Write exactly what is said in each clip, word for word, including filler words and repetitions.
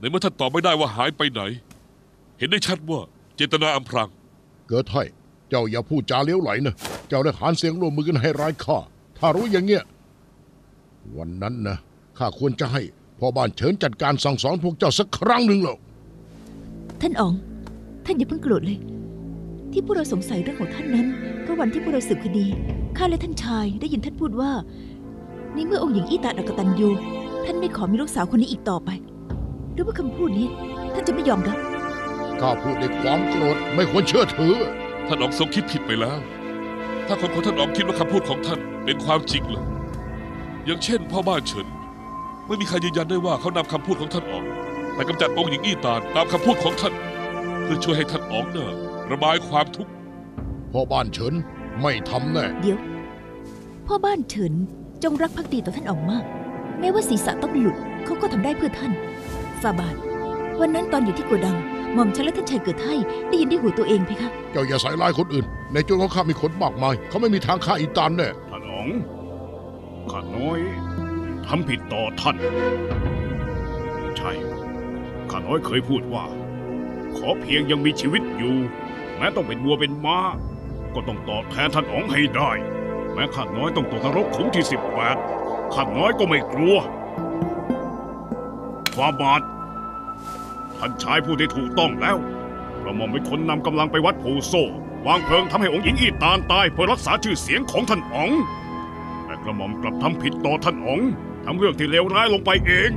เมื่อท่านตอบไม่ได้ว่าหายไปไหนเห็นได้ชัดว่าเจตนาอำพรางเกิดไทยเจ้าอย่าพูดจาเลี้ยวไหลนะเจ้าได้หารเสียงร่วมมือกันให้ร้ายข้าถ้ารู้อย่างเงี้ยวันนั้นนะข้าควรจะให้พ่อบ้านเฉินจัดการสั่งสอนพวกเจ้าสักครั้งหนึ่งหรอกท่านอ๋องท่านอย่าเพิ่งโกรธเลยที่พวกเราสงสัยเรื่องของท่านนั้นก็วันที่พวกเราสืบคดีข้าและท่านชายได้ยินท่านพูดว่าในเมื่อองค์หญิงอี้ตาอกตันยูท่านไม่ขอมีลูกสาวคนนี้อีกต่อไปหรือว่าคำพูดนี้ท่านจะไม่ยอมรับข้าพูดด้วยความโกรธไม่ควรเชื่อถือท่านอ๋องทรงคิดผิดไปแล้วถ้าคนของท่านอ๋องคิดว่าคำพูดของท่านเป็นความจริงเลยอย่างเช่นพ่อบ้านเฉินไม่มีใครยืนยันได้ว่าเขานำคำพูดของท่านอ๋องไปกำจัดองค์หญิงอี้ตานตามคำพูดของท่านเพื่อช่วยให้ท่านอ๋องเน่ะระบายความทุกข์พ่อบ้านเฉินไม่ทำแน่เดี๋ยวพ่อบ้านเฉินจงรักภักดีต่อท่านอ๋องมากแม้ว่าศีรษะต้องหลุดเขาก็ทำได้เพื่อท่านฟาบาทวันนั้นตอนอยู่ที่โกดังหม่อมฉันและท่านชายเกิดไทยได้ยินด้วยหูตัวเองเพคะเจ้าอย่าใส่ร้ายคนอื่นในจุดของข้ามีคนมากมายเขาไม่มีทางฆ่าอีตานแน่ท่านอ๋องข้าน้อยทำผิดต่อท่านใช่ข้าน้อยเคยพูดว่าขอเพียงยังมีชีวิตอยู่แม้ต้องเป็นวัวเป็นม้าก็ต้องตอบแทนท่านอ๋องให้ได้แม้ข้าน้อยต้องตกนรกขุมที่สิบแปดข้าน้อยก็ไม่กลัวฟาบาทท่านชายพูดได้ถูกต้องแล้วกระหม่อมเป็นคนนำกำลังไปวัดโพโซวางเพลิงทำให้องค์หญิงอี้ตานตายเพื่อรักษาชื่อเสียงของท่านอ๋องแต่กระหม่อมกลับทำผิดต่อท่านอ๋องทำเรื่องที่เลวร้ายลงไปเอง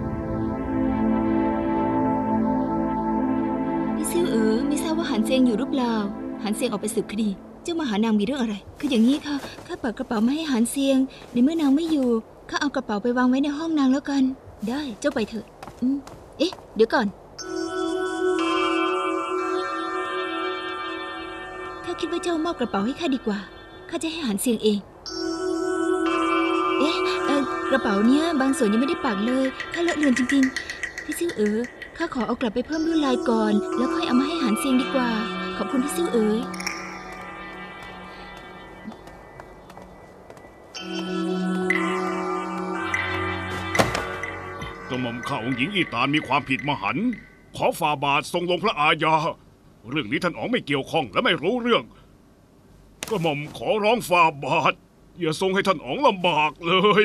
พี่ซิ่วเอ๋อไม่ทราบว่าหันเซียงอยู่หรือเปล่าหันเซียงออกไปสืบคดีเจ้ามาหานางมีเรื่องอะไรคืออย่างนี้ค่ะข้าเปิดกระเป๋ามาให้หันเซียงในเมื่อนางไม่อยู่ข้าเอากระเป๋าไปวางไว้ในห้องนางแล้วกันได้เจ้าไปเถอะอืมเอ๊ะเดี๋ยวก่อนข้าคิดว่าเจ้ามอบกระเป๋าให้ข้าดีกว่าข้าจะให้หันเซียงเองเอ๊ะเออกระเป๋าเนี้ยบางส่วนยังไม่ได้ปักเลยข้าเลอะเลือนจริงๆพี่ซิ่วเอ๋อข้าขอเอากลับไปเพิ่มลวดลายก่อนแล้วค่อยเอามาให้หันเซียงดีกว่าขอบคุณพี่ซิ่วเอ๋ยกระหม่อมข้าองค์หญิงอี้ตานมีความผิดมหันต์ขอฝ่าบาททรงลงพระอาญาเรื่องนี้ท่านอ๋องไม่เกี่ยวข้องและไม่รู้เรื่องกระหม่อมขอร้องฝ่าบาทอย่าทรงให้ท่านอ๋องลำบากเลย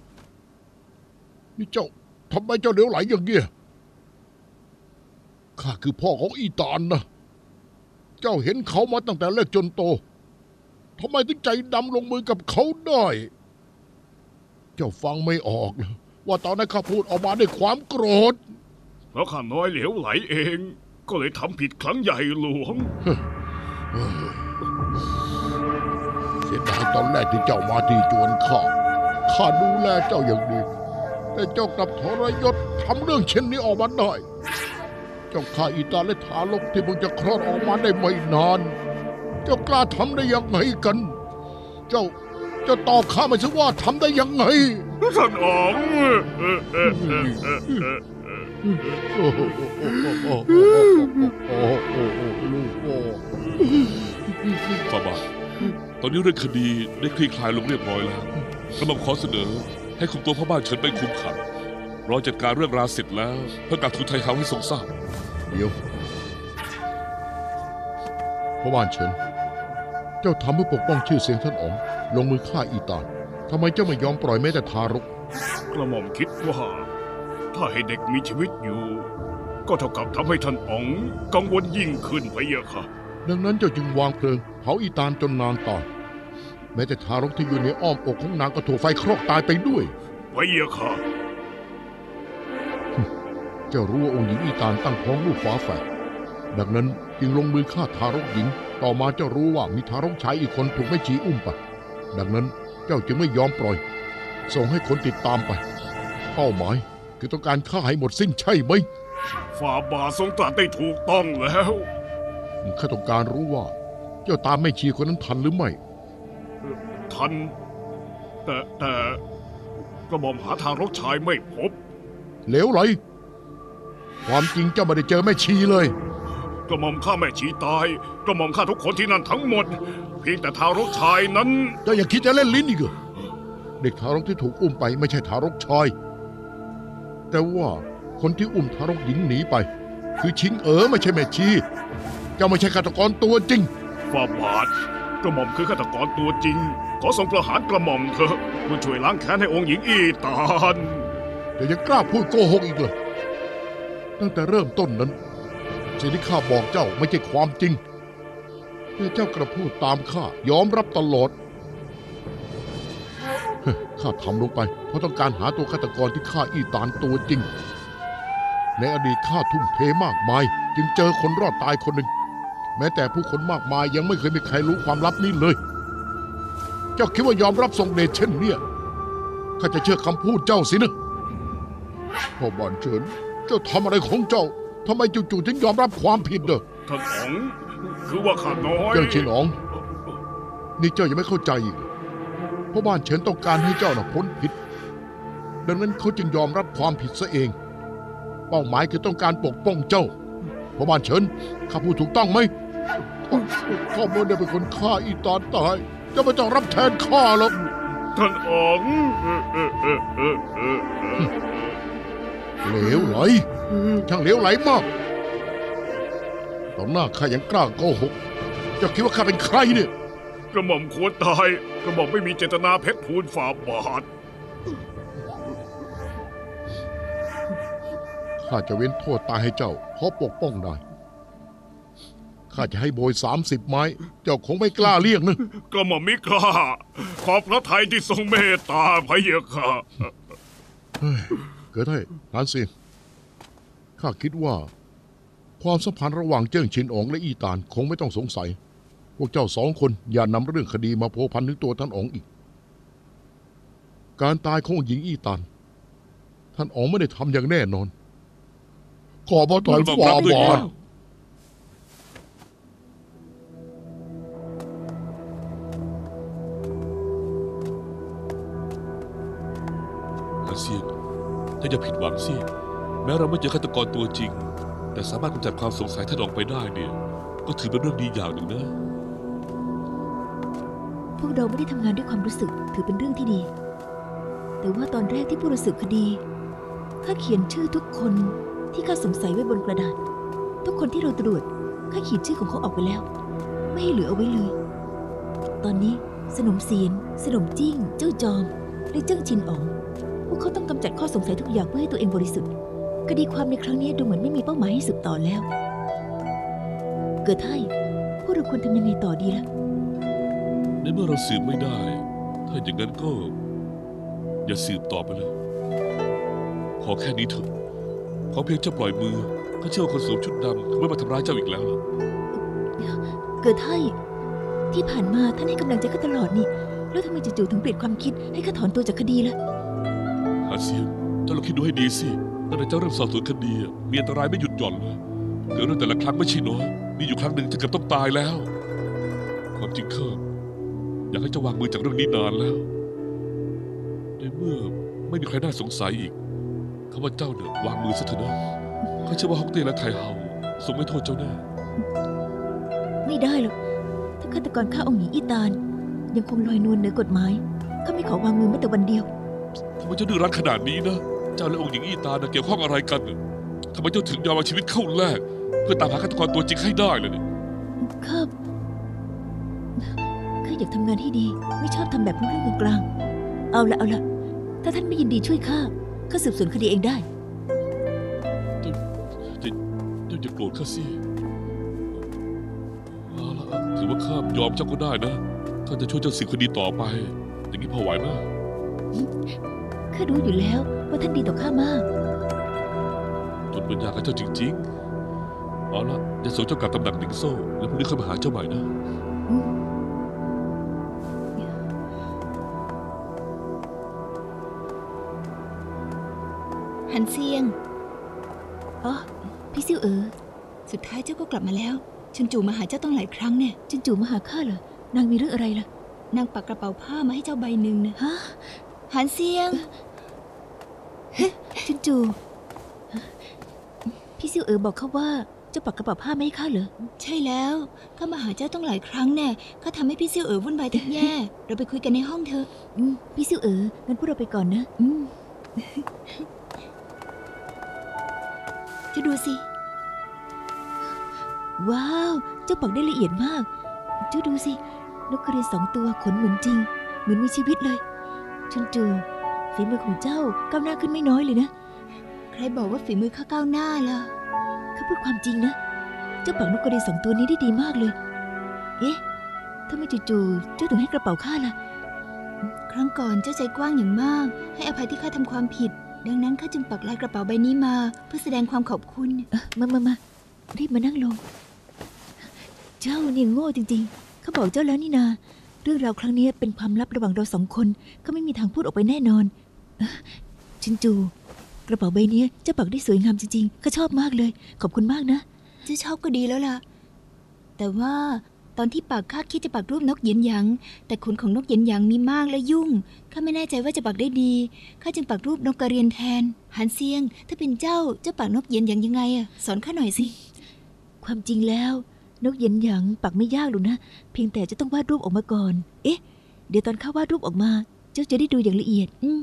นี่เจ้าทำไมเจ้าเหลวไหลอย่างเงี้ยข้าคือพ่อของอี้ตานนะเจ้าเห็นเขามาตั้งแต่เล็กจนโตทำไมถึงใจดำลงมือกับเขาได้เจ้าฟังไม่ออกเลยว่าตอนนั้นข้าพูดออกมาด้วยความโกรธเพราะข้าน้อยเหลวไหลเองก็เลยทำผิดครั้งใหญ่หลวงเสียดายตอนแรกที่เจ้ามาที่จวนข้าข้าดูแลเจ้าอย่างดีแต่เจ้ากลับทรยศทำเรื่องเช่นนี้ออกมาได้เจ้าฆ่าอีตาและทารกที่เพิ่งจะคลอดออกมาได้ไม่นานเจ้ากล้าทำได้ยังไงกันเจ้าเจ้าตอบข้ามาสิว่าทำได้ยังไงท่านอ๋องลูกพ่อฝ่าบาทตอนนี้เรื่องคดีได้คลี่คลายลงเรียบร้อยแล้วกระหม่อมขอเสนอให้คุมตัวพ่อบ้านเฉินไปคุมขังรอจัดการเรื่องราวเสร็จแล้วเพื่อกลับทูลไทเฮาให้ทรงทราบเดี๋ยวพ่อบ้านเฉินเจ้าทำเพื่อปกป้องชื่อเสียงท่านอ๋องลงมือฆ่าอีตานทำไมเจ้าไม่ยอมปล่อยแม้แต่ทารกกระหม่อมคิดว่าถ้าให้เด็กมีชีวิตอยู่ก็เท่ากับทำให้ท่านอ๋องกังวลยิ่งขึ้นไปเยอะค่ะดังนั้นเจ้าจึงวางเพลิงเผาอีตานจนนานตายแม้แต่ทารกที่อยู่ในอ้อมอกของนางก็ถูกไฟคลอกตายไปด้วยไปเยอะค่ะเจ้ารู้ว่าองค์หญิงอีตานตั้งท้องลูกฝาแฝดดังนั้นจึงลงมือฆ่าทารกหญิงต่อมาเจ้ารู้ว่ามีทารกชายอีกคนถูกแม่ชีอุ้มไปดังนั้นเจ้าจึงไม่ยอมปล่อยส่งให้คนติดตามไปเป้าหมายคือต้องการฆ่าให้หมดสิ้นใช่ไหมฝ่าบาททรงตรัสได้ถูกต้องแล้วข้าต้องการรู้ว่าเจ้าตามแม่ชีคนนั้นทันหรือไม่ทันแต่แต่กระหม่อมหาทารกชายไม่พบเหลวไหลความจริงเจ้าไม่ได้เจอแม่ชีเลยกระหม่อมฆ่าแม่ชีตายกระหม่อมฆ่าทุกคนที่นั่นทั้งหมดเพียงแต่ทารกชายนั้นเจ้าอย่าคิดจะเล่นลิ้นอีกเหรอเด็กทารกที่ถูกอุ้มไปไม่ใช่ทารกชายแต่ว่าคนที่อุ้มทารกหญิงหนีไป คือชิงเอ๋อไม่ใช่แม่ชีเจ้าไม่ใช่ฆาตกรตัวจริงฝ่าบาทกระหม่อมคือฆาตกรตัวจริง ขอทรงประหารกระหม่อมเถอะเพื่อช่วยล้างแค้นให้องค์หญิงอีตานแต่ยังกล้าพูดโกหกอีกเลยตั้งแต่เริ่มต้นนั้นสิ่งที่ข้าบอกเจ้าไม่ใช่ความจริงแต่เจ้ากระพูดตามข้ายอมรับตลอดเฮ้ยข้าทำลงไปเพราะต้องการหาตัวฆาตกรที่ฆ่าอีตานตัวจริงในอดีตข้าทุ่มเทมากมายจึงเจอคนรอดตายคนหนึ่งแม้แต่ผู้คนมากมายยังไม่เคยมีใครรู้ความลับนี้เลย เจ้าคิดว่ายอมรับทรงเดชเช่นเนี้ยข้าจะเชื่อคำพูดเจ้าสินะพ่อบ้านเฉินเจ้าทำอะไรของเจ้าทำไมจู่ๆถึงยอมรับความผิดเด้อท่านอ๋องคือว่าข้าน้อยเจ้าชินอ๋องนี่เจ้ายังไม่เข้าใจอีกเพราะบ้านเฉินต้องการให้เจ้าน่ะพ้นผิดดังนั้นเขาจึงยอมรับความผิดซะเองเป้าหมายคือต้องการปกป้องเจ้าพ่อบ้านเฉินข้าพูดถูกต้องไหมข้าไม่ได้เป็นคนฆ่าอีตานตายเจ้าไม่ต้องรับแทนข้าหรอกท่านอ๋องเออเออเออเออเออเออเหลวไหลช่างเหลวไหลมากต่อหน้าข้ายังกล้าโกหกเจ้าคิดว่าข้าเป็นใครเนี่ยกระหม่อมควรตายกระหม่อมไม่มีเจตนาเพชรทูลฝ่าบาทข้าจะเว้นโทษตายให้เจ้าเพราะปกป้องได้ข้าจะให้โบยสามสิบไม้เจ้าคงไม่กล้าเรียกนึงกระหม่อมมิกล้าขอบพระทัยที่ทรงเมตตาพระเยาค่ะเกิดให้หานเสียงข้าคิดว่า ความสัมพันธ์ระหว่างเจิ้งชินอ๋องและอีตานคงไม่ต้องสงสัย พวกเจ้าสองคนอย่านำเรื่องคดีมาโพพันถึงตัวท่านอ๋องอีก การตายของหญิงอีตานท่านอ๋องไม่ได้ทำอย่างแน่นอน ขอพระทัยฝ่าบาทอาเซียนถ้าอย่าผิดหวังสิแม้เราไม่เจอฆาตกรตัวจริง แต่สามารถกำจัดความสงสัยท่านออกไปได้เนี่ยก็ถือเป็นเรื่องดีอย่างหนึ่งนะพวกเราไม่ได้ทำงานด้วยความรู้สึกถือเป็นเรื่องที่ดี แต่ว่าตอนแรกที่ผู้รู้สึกคดีข้าเขียนชื่อทุกคนที่ข้าสงสัยไว้บนกระดาษ ทุกคนที่เราตรวจข้าขีดชื่อของเขาออกไปแล้ว ไม่ให้เหลือเอาไว้เลย ตอนนี้สนมเสียน สนมจิ้ง เจ้าจอมและเจิ้งชินอ๋องพวกเขาต้องกำจัดข้อสงสัยทุกอย่างเพื่อให้ตัวเองบริสุทธิ์คดีความในครั้งนี้ดูเหมือนไม่มีเป้าหมายให้สืบต่อแล้ว เกิดให้พวกเราควรทำยังไงต่อดีล่ะในเมื่อเราสืบไม่ได้ ถ้าอย่างนั้นก็ อย่าสืบต่อไปเลย ขอแค่นี้เถอะขอเพียงเจ้าปล่อยมือข้าเชื่อว่าคนสวมชุดดำเขาไม่มาทำร้ายเจ้าอีกแล้วล่ะเกิดให้ที่ผ่านมาท่านให้กำลังใจข้าตลอดนี่แล้วทำไมจู่ๆถึงเปลี่ยนความคิดให้ข้าถอนตัวจากคดีล่ะอาเซียนเจ้าลองคิดดูให้ดีสิตั้งแต่เจ้าเริ่มสอบสวนคดีอะมีอันตรายไม่หยุดหย่อนเลยเกิดเรื่องแต่ละครั้งไม่ใช่น้อยมีอยู่ครั้งหนึ่งจะเกือบต้องตายแล้ว ความจริงข้าอยากให้เจ้าวางมือจากเรื่องนี้นานแล้วในเมื่อไม่มีใครน่าสงสัยอีกข้าว่าเจ้าเนี่ยวางมือซะเถอะนะข้าเชื่อว่าฮอกเต้และไทเฮาทรงไม่โทษเจ้าแน่ไม่ได้หรอกถ้าฆาตกรฆ่าองค์หญิงอีตานยังคงลอยนวลเหนือกฎหมายข้าไม่ขอวางมือแม้แต่วันเดียวทำไมเจ้าดื้อรั้นขนาดนี้นะเจ้าและองค์หญิงอีตาน่ะเกี่ยวข้องอะไรกันน่ะทำไมเจ้าถึงยอมเอาชีวิตเข้าแลกเพื่อตามหาฆาตกรตัวจริงให้ได้เลยเนี่ยข้าข้าอยากทำงานให้ดี ไม่ชอบทำแบบเรื่องกลางๆเอาละเอาละถ้าท่านไม่ยินดีช่วยข้าข้าสืบสวนคดีเองได้เจ้าเจ้าจะโกรธข้าสิเอาละถือว่าข้ายอมเจ้าก็ได้นะข้าจะช่วยเจ้าสืบคดีต่อไปอย่างนี้พอไหวไหมข้ารู้อยู่แล้วว่าท่านดีต่อข้ามากจนเป็นยากับเจ้าจริงๆเอาละจะส่งเจ้ากลับตำหนักหนิงโซ่แล้วพรุ่งนี้ค่อยมาหาเจ้าใหม่นะอืมหันเซียงอ๋อพี่ซิ่วเอ๋อสุดท้ายเจ้าก็กลับมาแล้วชุนจูมาหาเจ้าต้องหลายครั้งเนี่ยจินจูมาหาข้าเหรอนางมีเรื่องอะไรล่ะนางปักกระเป๋าผ้ามาให้เจ้าใบหนึ่งนะฮะหันเซียงจินจู พี่ซิ่วเอ๋อบอกข้าว่าเจ้าปักกระเป๋าผ้าไม่ให้ข้าเหรอใช่แล้วข้ามาหาเจ้าต้องหลายครั้งแน่ข้าทำให้พี่ซิ่วเอ๋อวุ่นวายแทบแย่ เราไปคุยกันในห้องเถอะอืมพี่ซิ่วเอ๋องั้นพวกเราไปก่อนนะอืมจะดูสิว้าว เจ้าปักได้ละเอียดมาก เจ้าดูสิ นกกระเรียนสองตัวขนเหมือนจริง เหมือนมีชีวิตเลยชุนจูฝีมือของเจ้าก้าวหน้าขึ้นไม่น้อยเลยนะใครบอกว่าฝีมือข้าก้าวหน้าล่ะข้าพูดความจริงนะ เจ้าปักนกกระเรียนสองตัวนี้ได้ดีมากเลย เอ๊ะทำไมจู่ๆเจ้าถึงให้กระเป๋าข้าล่ะครั้งก่อนเจ้าใจกว้างอย่างมาก ให้อภัยที่ข้าทำความผิด ดังนั้นข้าจึงปักลายกระเป๋าใบนี้มา เพื่อแสดงความขอบคุณเออมามามารีบมานั่งลง เจ้าเนี่ยโง่จริงๆ เขาบอกเจ้าแล้วนี่นา เรื่องราวครั้งนี้เป็นความลับระหว่างเราสองคนก็ไม่มีทางพูดออกไปแน่นอนเอ้อชินจู กระเป๋าใบนี้เจ้าปักได้สวยงามจริงๆข้าชอบมากเลย ขอบคุณมากนะเจ้าชอบก็ดีแล้วล่ะ แต่ว่าตอนที่ปักข้าคิดจะปักรูปนกเหยียนหยาง แต่ขนของนกเหยียนหยางมีมากและยุ่ง ข้าไม่แน่ใจว่าจะปักได้ดี ข้าจึงปักรูปนกกระเรียนแทน หันเซียง ถ้าเป็นเจ้าเจ้าปักนกเหยียนหยางยังไงอะสอนข้าหน่อยสิความจริงแล้ว นกเหย็นหยางปักไม่ยากหรอกนะ เพียงแต่จะต้องวาดรูปออกมาก่อน เอ๊ะ เดี๋ยวตอนข้าวาดรูปออกมา เจ้าจะได้ดูอย่างละเอียดอืม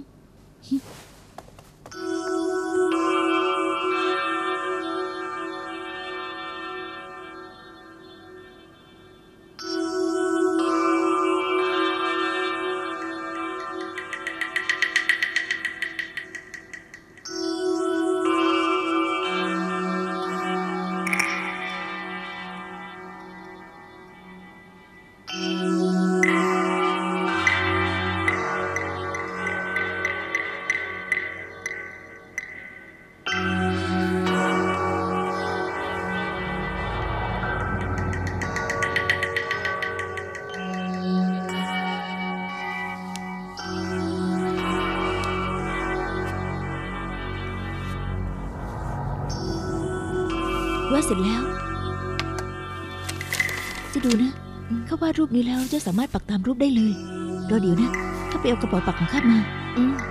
วาดเสร็จแล้ว จะดูนะข้าวาดรูปนี้แล้วเจ้าสามารถปักตามรูปได้เลย รอเดี๋ยวนะข้าไปเอากระเป๋าปักของข้ามาอืม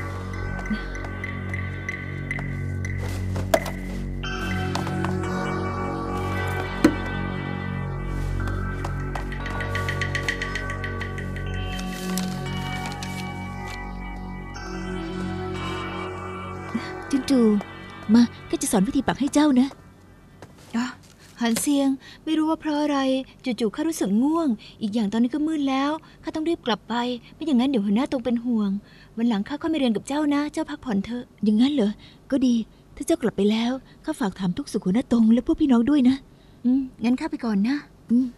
จุนจูมาข้าจะสอนวิธีปักให้เจ้านะอ่ะหันเซียง ไม่รู้ว่าเพราะอะไรจู่ๆข้ารู้สึกง่วง อีกอย่างตอนนี้ก็มืดแล้วข้าต้องรีบกลับไป ไม่อย่างนั้นเดี๋ยวหัวหน้าตรงเป็นห่วง วันหลังข้าค่อยมาเรียนกับเจ้านะ เจ้าพักผ่อนเถอะอย่างนั้นเหรอ ก็ดี ถ้าเจ้ากลับไปแล้วข้าฝากถามทุกสุขหัวหน้าตรงและพวกพี่น้องด้วยนะอืมงั้นข้าไปก่อนนะอืม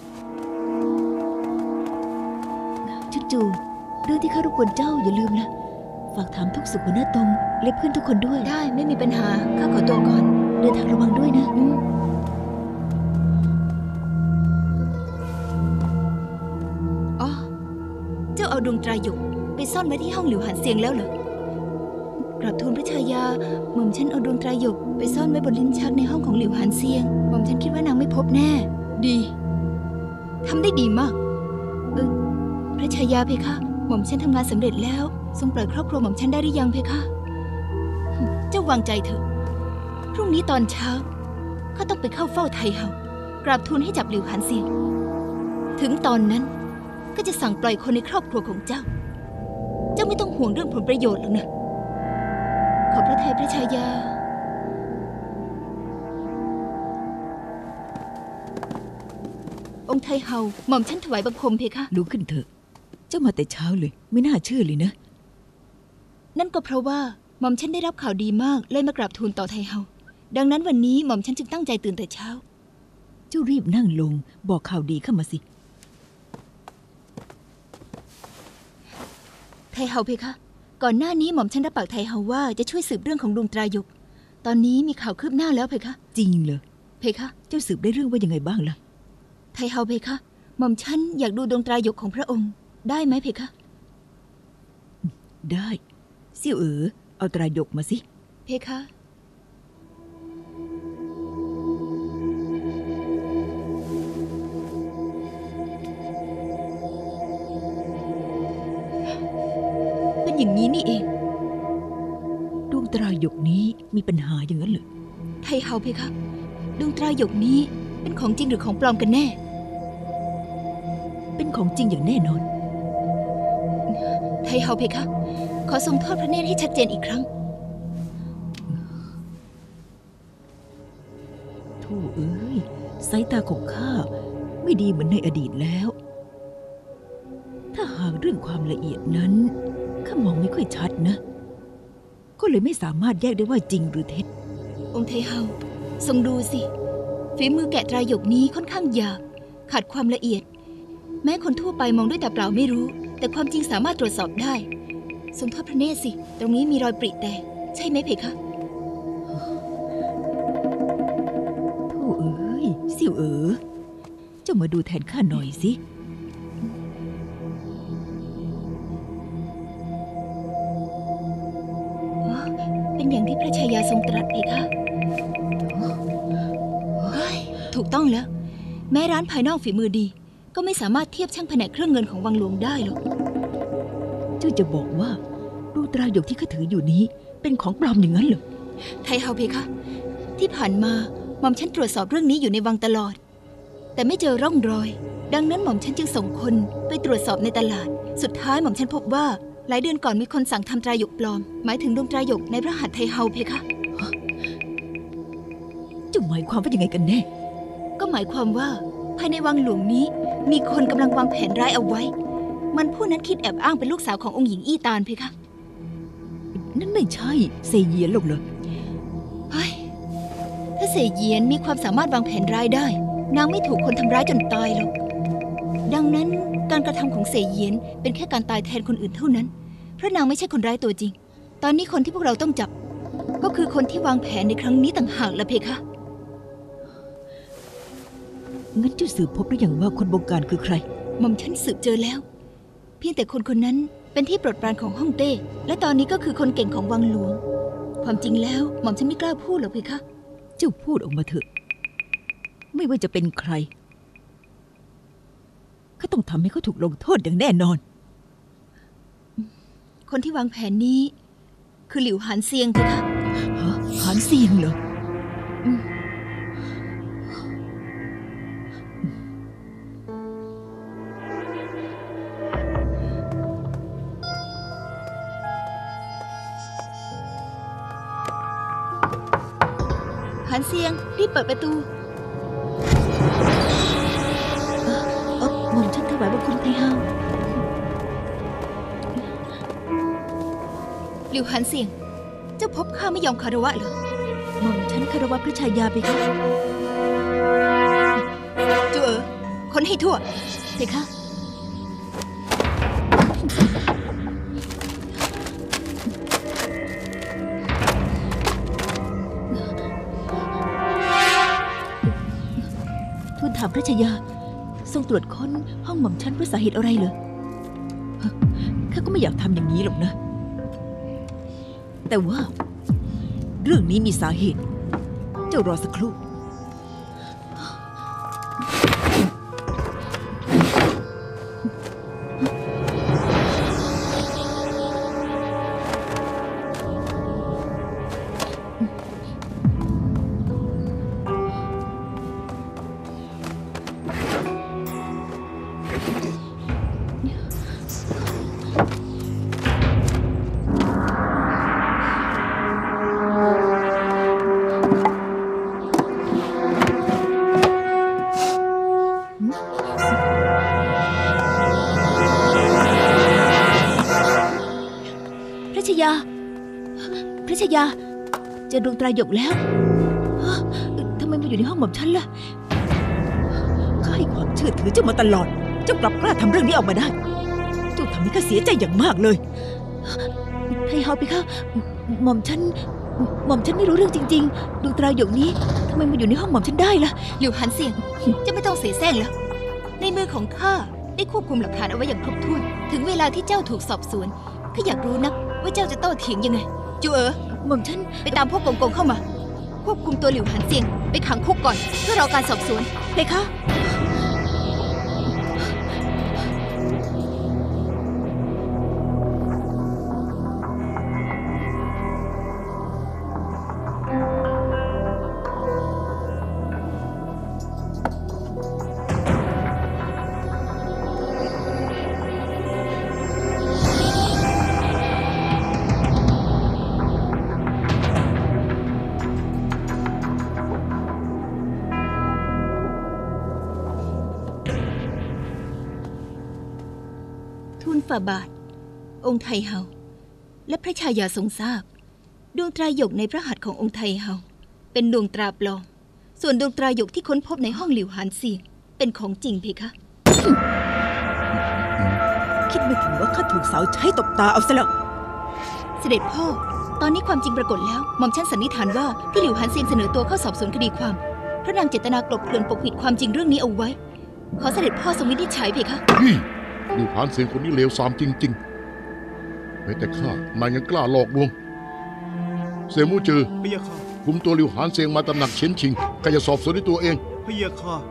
จุนจูเรื่องที่ข้ารบกวนเจ้าอย่าลืมนะฝากถามทุกสุขหัวหน้าตรงและเพื่อนทุกคนด้วยได้ไม่มีปัญหาข้าขอตัวก่อนเดินทางระวังด้วยนะอืมอ๋อ เจ้าเอาดวงตราหยกไปซ่อนไว้ที่ห้องหลิวหันเซียงแล้วเหรอกราบทูลพระชายา หม่อมฉันเอาดวงตราหยกไปซ่อนไว้บนลิ้นชักในห้องของหลิวหันเซียง หม่อมฉันคิดว่านางไม่พบแน่ ดีทำได้ดีมาก เออพระชายาเพคะ หม่อมฉันทำงานสำเร็จแล้วทรงปล่อยครอบครัวหม่อมฉันได้หรือยังเพคะ เจ้าวางใจเถอะพรุ่งนี้ตอนเช้าข้าต้องไปเข้าเฝ้าไทเฮากราบทูลให้จับหลิวหันเซียง ถึงตอนนั้นก็จะสั่งปล่อยคนในครอบครัวของเจ้า เจ้าไม่ต้องห่วงเรื่องผลประโยชน์หรอกนะ ขอพระทัยพระชายา องค์ไทเฮาหม่อมฉันถวายบังคมเพคะลุกขึ้นเถอะ เจ้ามาแต่เช้าเลย ไม่น่าเชื่อเลยนะนั่นก็เพราะว่าหม่อมฉันได้รับข่าวดีมากเลยมากราบทูลต่อไทเฮา ดังนั้นวันนี้หม่อมฉันจึงตั้งใจตื่นแต่เช้าเจ้ารีบนั่งลงบอกข่าวดีเข้ามาสิไทเฮาเพคะ ก่อนหน้านี้หม่อมฉันรับปากไทเฮาว่าจะช่วยสืบเรื่องของดวงตราหยก ตอนนี้มีข่าวคืบหน้าแล้วเพคะจริงเหรอเพคะเจ้าสืบได้เรื่องว่ายังไงบ้างล่ะไทเฮาเพคะ หม่อมฉันอยากดูดวงตราหยกของพระองค์ ได้ไหมเพคะได้เสี่ยวเอ๋อเอาตรายกมาสิเพคะ เป็นอย่างนี้นี่เองดวงตรายกนี้มีปัญหาอย่างนั้นเหรอไทเฮาเพคะ ดวงตราหยกนี้เป็นของจริงหรือของปลอมกันแน่เป็นของจริงอย่างแน่นอนไทเฮาเพคะ ขอทรงทอดพระเนตรให้ชัดเจนอีกครั้งสายตาของข้าไม่ดีเหมือนในอดีตแล้ว ถ้าหากเรื่องความละเอียดนั้นข้ามองไม่ค่อยชัดนะ ก็เลยไม่สามารถแยกได้ว่าจริงหรือเท็จองค์เทเฮาทรงดูสิฝีมือแกะตรายหยกนี้ค่อนข้างหยาบขาดความละเอียด แม้คนทั่วไปมองด้วยตาเปล่าไม่รู้ แต่ความจริงสามารถตรวจสอบได้ทรงทอดพระเนตรสิตรงนี้มีรอยปริแตกใช่ไหมเพคะโธ่เอ๋ยสิวเอ๋อเจ้ามาดูแทนข้าหน่อยสิเป็นอย่างที่พระชายาทรงตรัสเพคะเฮ้ยถูกต้องแล้ว แม้ร้านภายนอกฝีมือดี ก็ไม่สามารถเทียบช่างแผนกเครื่องเงินของวังหลวงได้หรอกเจ้าจะบอกว่าดูตราหยกที่ข้าถืออยู่นี้เป็นของปลอมอย่างนั้นเหรอไทเฮาเพคะ ที่ผ่านมาหม่อมฉันตรวจสอบเรื่องนี้อยู่ในวังตลอด แต่ไม่เจอร่องรอย ดังนั้นหม่อมฉันจึงส่งคนไปตรวจสอบในตลาด สุดท้ายหม่อมฉันพบว่าหลายเดือนก่อนมีคนสั่งทำตราหยกปลอม หมายถึงดวงตราหยกในพระหัตถ์ไทเฮาเพคะเจ้าหมายความว่ายังไงกันแน่ก็หมายความว่าภายในวังหลวงนี้มีคนกำลังวางแผนร้ายเอาไว้ มันผู้นั้นคิดแอบอ้างเป็นลูกสาวขององค์หญิงอี้ตานเพคะนั่นไม่ใช่เซเยียนหรอกเหรอเฮ้ยถ้าเสยเยียนมีความสามารถวางแผนร้ายได้ นางไม่ถูกคนทำร้ายจนตายหรอกดังนั้นการกระทำของเสยเยียนเป็นแค่การตายแทนคนอื่นเท่านั้นเพราะนางไม่ใช่คนร้ายตัวจริง ตอนนี้คนที่พวกเราต้องจับ ก็คือคนที่วางแผนในครั้งนี้ต่างหากละเพคะงั้นเจ้าสืบพบหรือยังว่าคนบงการคือใครหม่อมฉันสืบเจอแล้ว เพียงแต่คนคนนั้นเป็นที่โปรดปรานของฮ่องเต้และตอนนี้ก็คือคนเก่งของวังหลวง ความจริงแล้วหม่อมฉันไม่กล้าพูดหรอกเพคะเจ้าพูดออกมาเถอะ ไม่ว่าจะเป็นใครข้าต้องทำให้เขาถูกลงโทษอย่างแน่นอนคนที่วางแผนนี้ คือหลิวหานเซียงเพคะฮะหานเซียงเหรออืม หานเซียงรีบเปิดประตูเออหม่อมฉันถวายบังคมไทเฮาหลิวหานเซียง เจ้าพบข้าไม่ยอมคารวะเหรอหม่อมฉันคารวะพระชายาไปค่ะจูเอ๋อคนให้ทั่วเพคะ ทูลถามพระชายาทรงตรวจค้นห้องหม่อมฉันเพื่อสาเหตุอะไรเหรอฮะข้าก็ไม่อยากทำอย่างนี้หรอกนะ แต่ว่า เรื่องนี้มีสาเหตุ เจ้ารอสักครู่ พระชายา พระชายา เจอดวงตราหยกแล้วฮะทำไมมาอยู่ในห้องหม่อมฉันล่ะ ข้าให้ความเชื่อถือเจ้ามาตลอด เจ้ากลับกล้าทำเรื่องนี้ออกมาได้ เจ้าทำให้ข้าเสียใจอย่างมากเลยไทเฮาไปค่ะหม่อมฉัน หม่อมฉันไม่รู้เรื่องจริงๆ ดวงตราหยกนี้ทำไมมาอยู่ในห้องหม่อมฉันได้ล่ะหลิวหานเซียง เจะไม่ต้องเสแสร้งแล้ว ในมือของข้าได้ควบคุมหลักฐานเอาไว้อย่างครบถ้วน ถึงเวลาที่เจ้าถูกสอบสวนข้าอยากรู้นักว่าเจ้าจะโต้เถียงยังไง จูเอ๋อหม่อมฉันไปตามพวกโกงๆเข้ามา ควบคุมตัวหลิวหานเซียงไปขังคุกก่อนเพื่อรอการสอบสวนเพคะทูลฝ่าบาท องค์ไทเฮาและพระชายาทรงทราบดวงตราหยกในพระหัตถ์ขององค์ไทเฮาเป็นดวงตราปลอมส่วนดวงตราหยกที่ค้นพบในห้องหลิวหานเซียงเป็นของจริงเพคะคิดไม่ถึงว่าข้าถูกสาวใช้ตบตาเอาซะแล้วเสด็จพ่อตอนนี้ความจริงปรากฏแล้วหม่อมฉันสันนิษฐานว่าที่หลิวหานเซียงเสนอตัวเข้าสอบสวนคดีความเพราะนางเจตนากลบเกลื่อนปกปิดความจริงเรื่องนี้เอาไว้ขอเสด็จพ่อทรงวินิจฉัยเพคะนี่ดูผ่านเสียงคนนี้เลวทรามจริงๆแม้แต่ข้านายยังกล้าหลอกลวงเสี่ยมูจือพะยะค่ะคุมตัวหลิวหานเซียงมาตำหนักเฉียนชิงข้าจะสอบสวนด้วยตัวเองพะยะค่ะ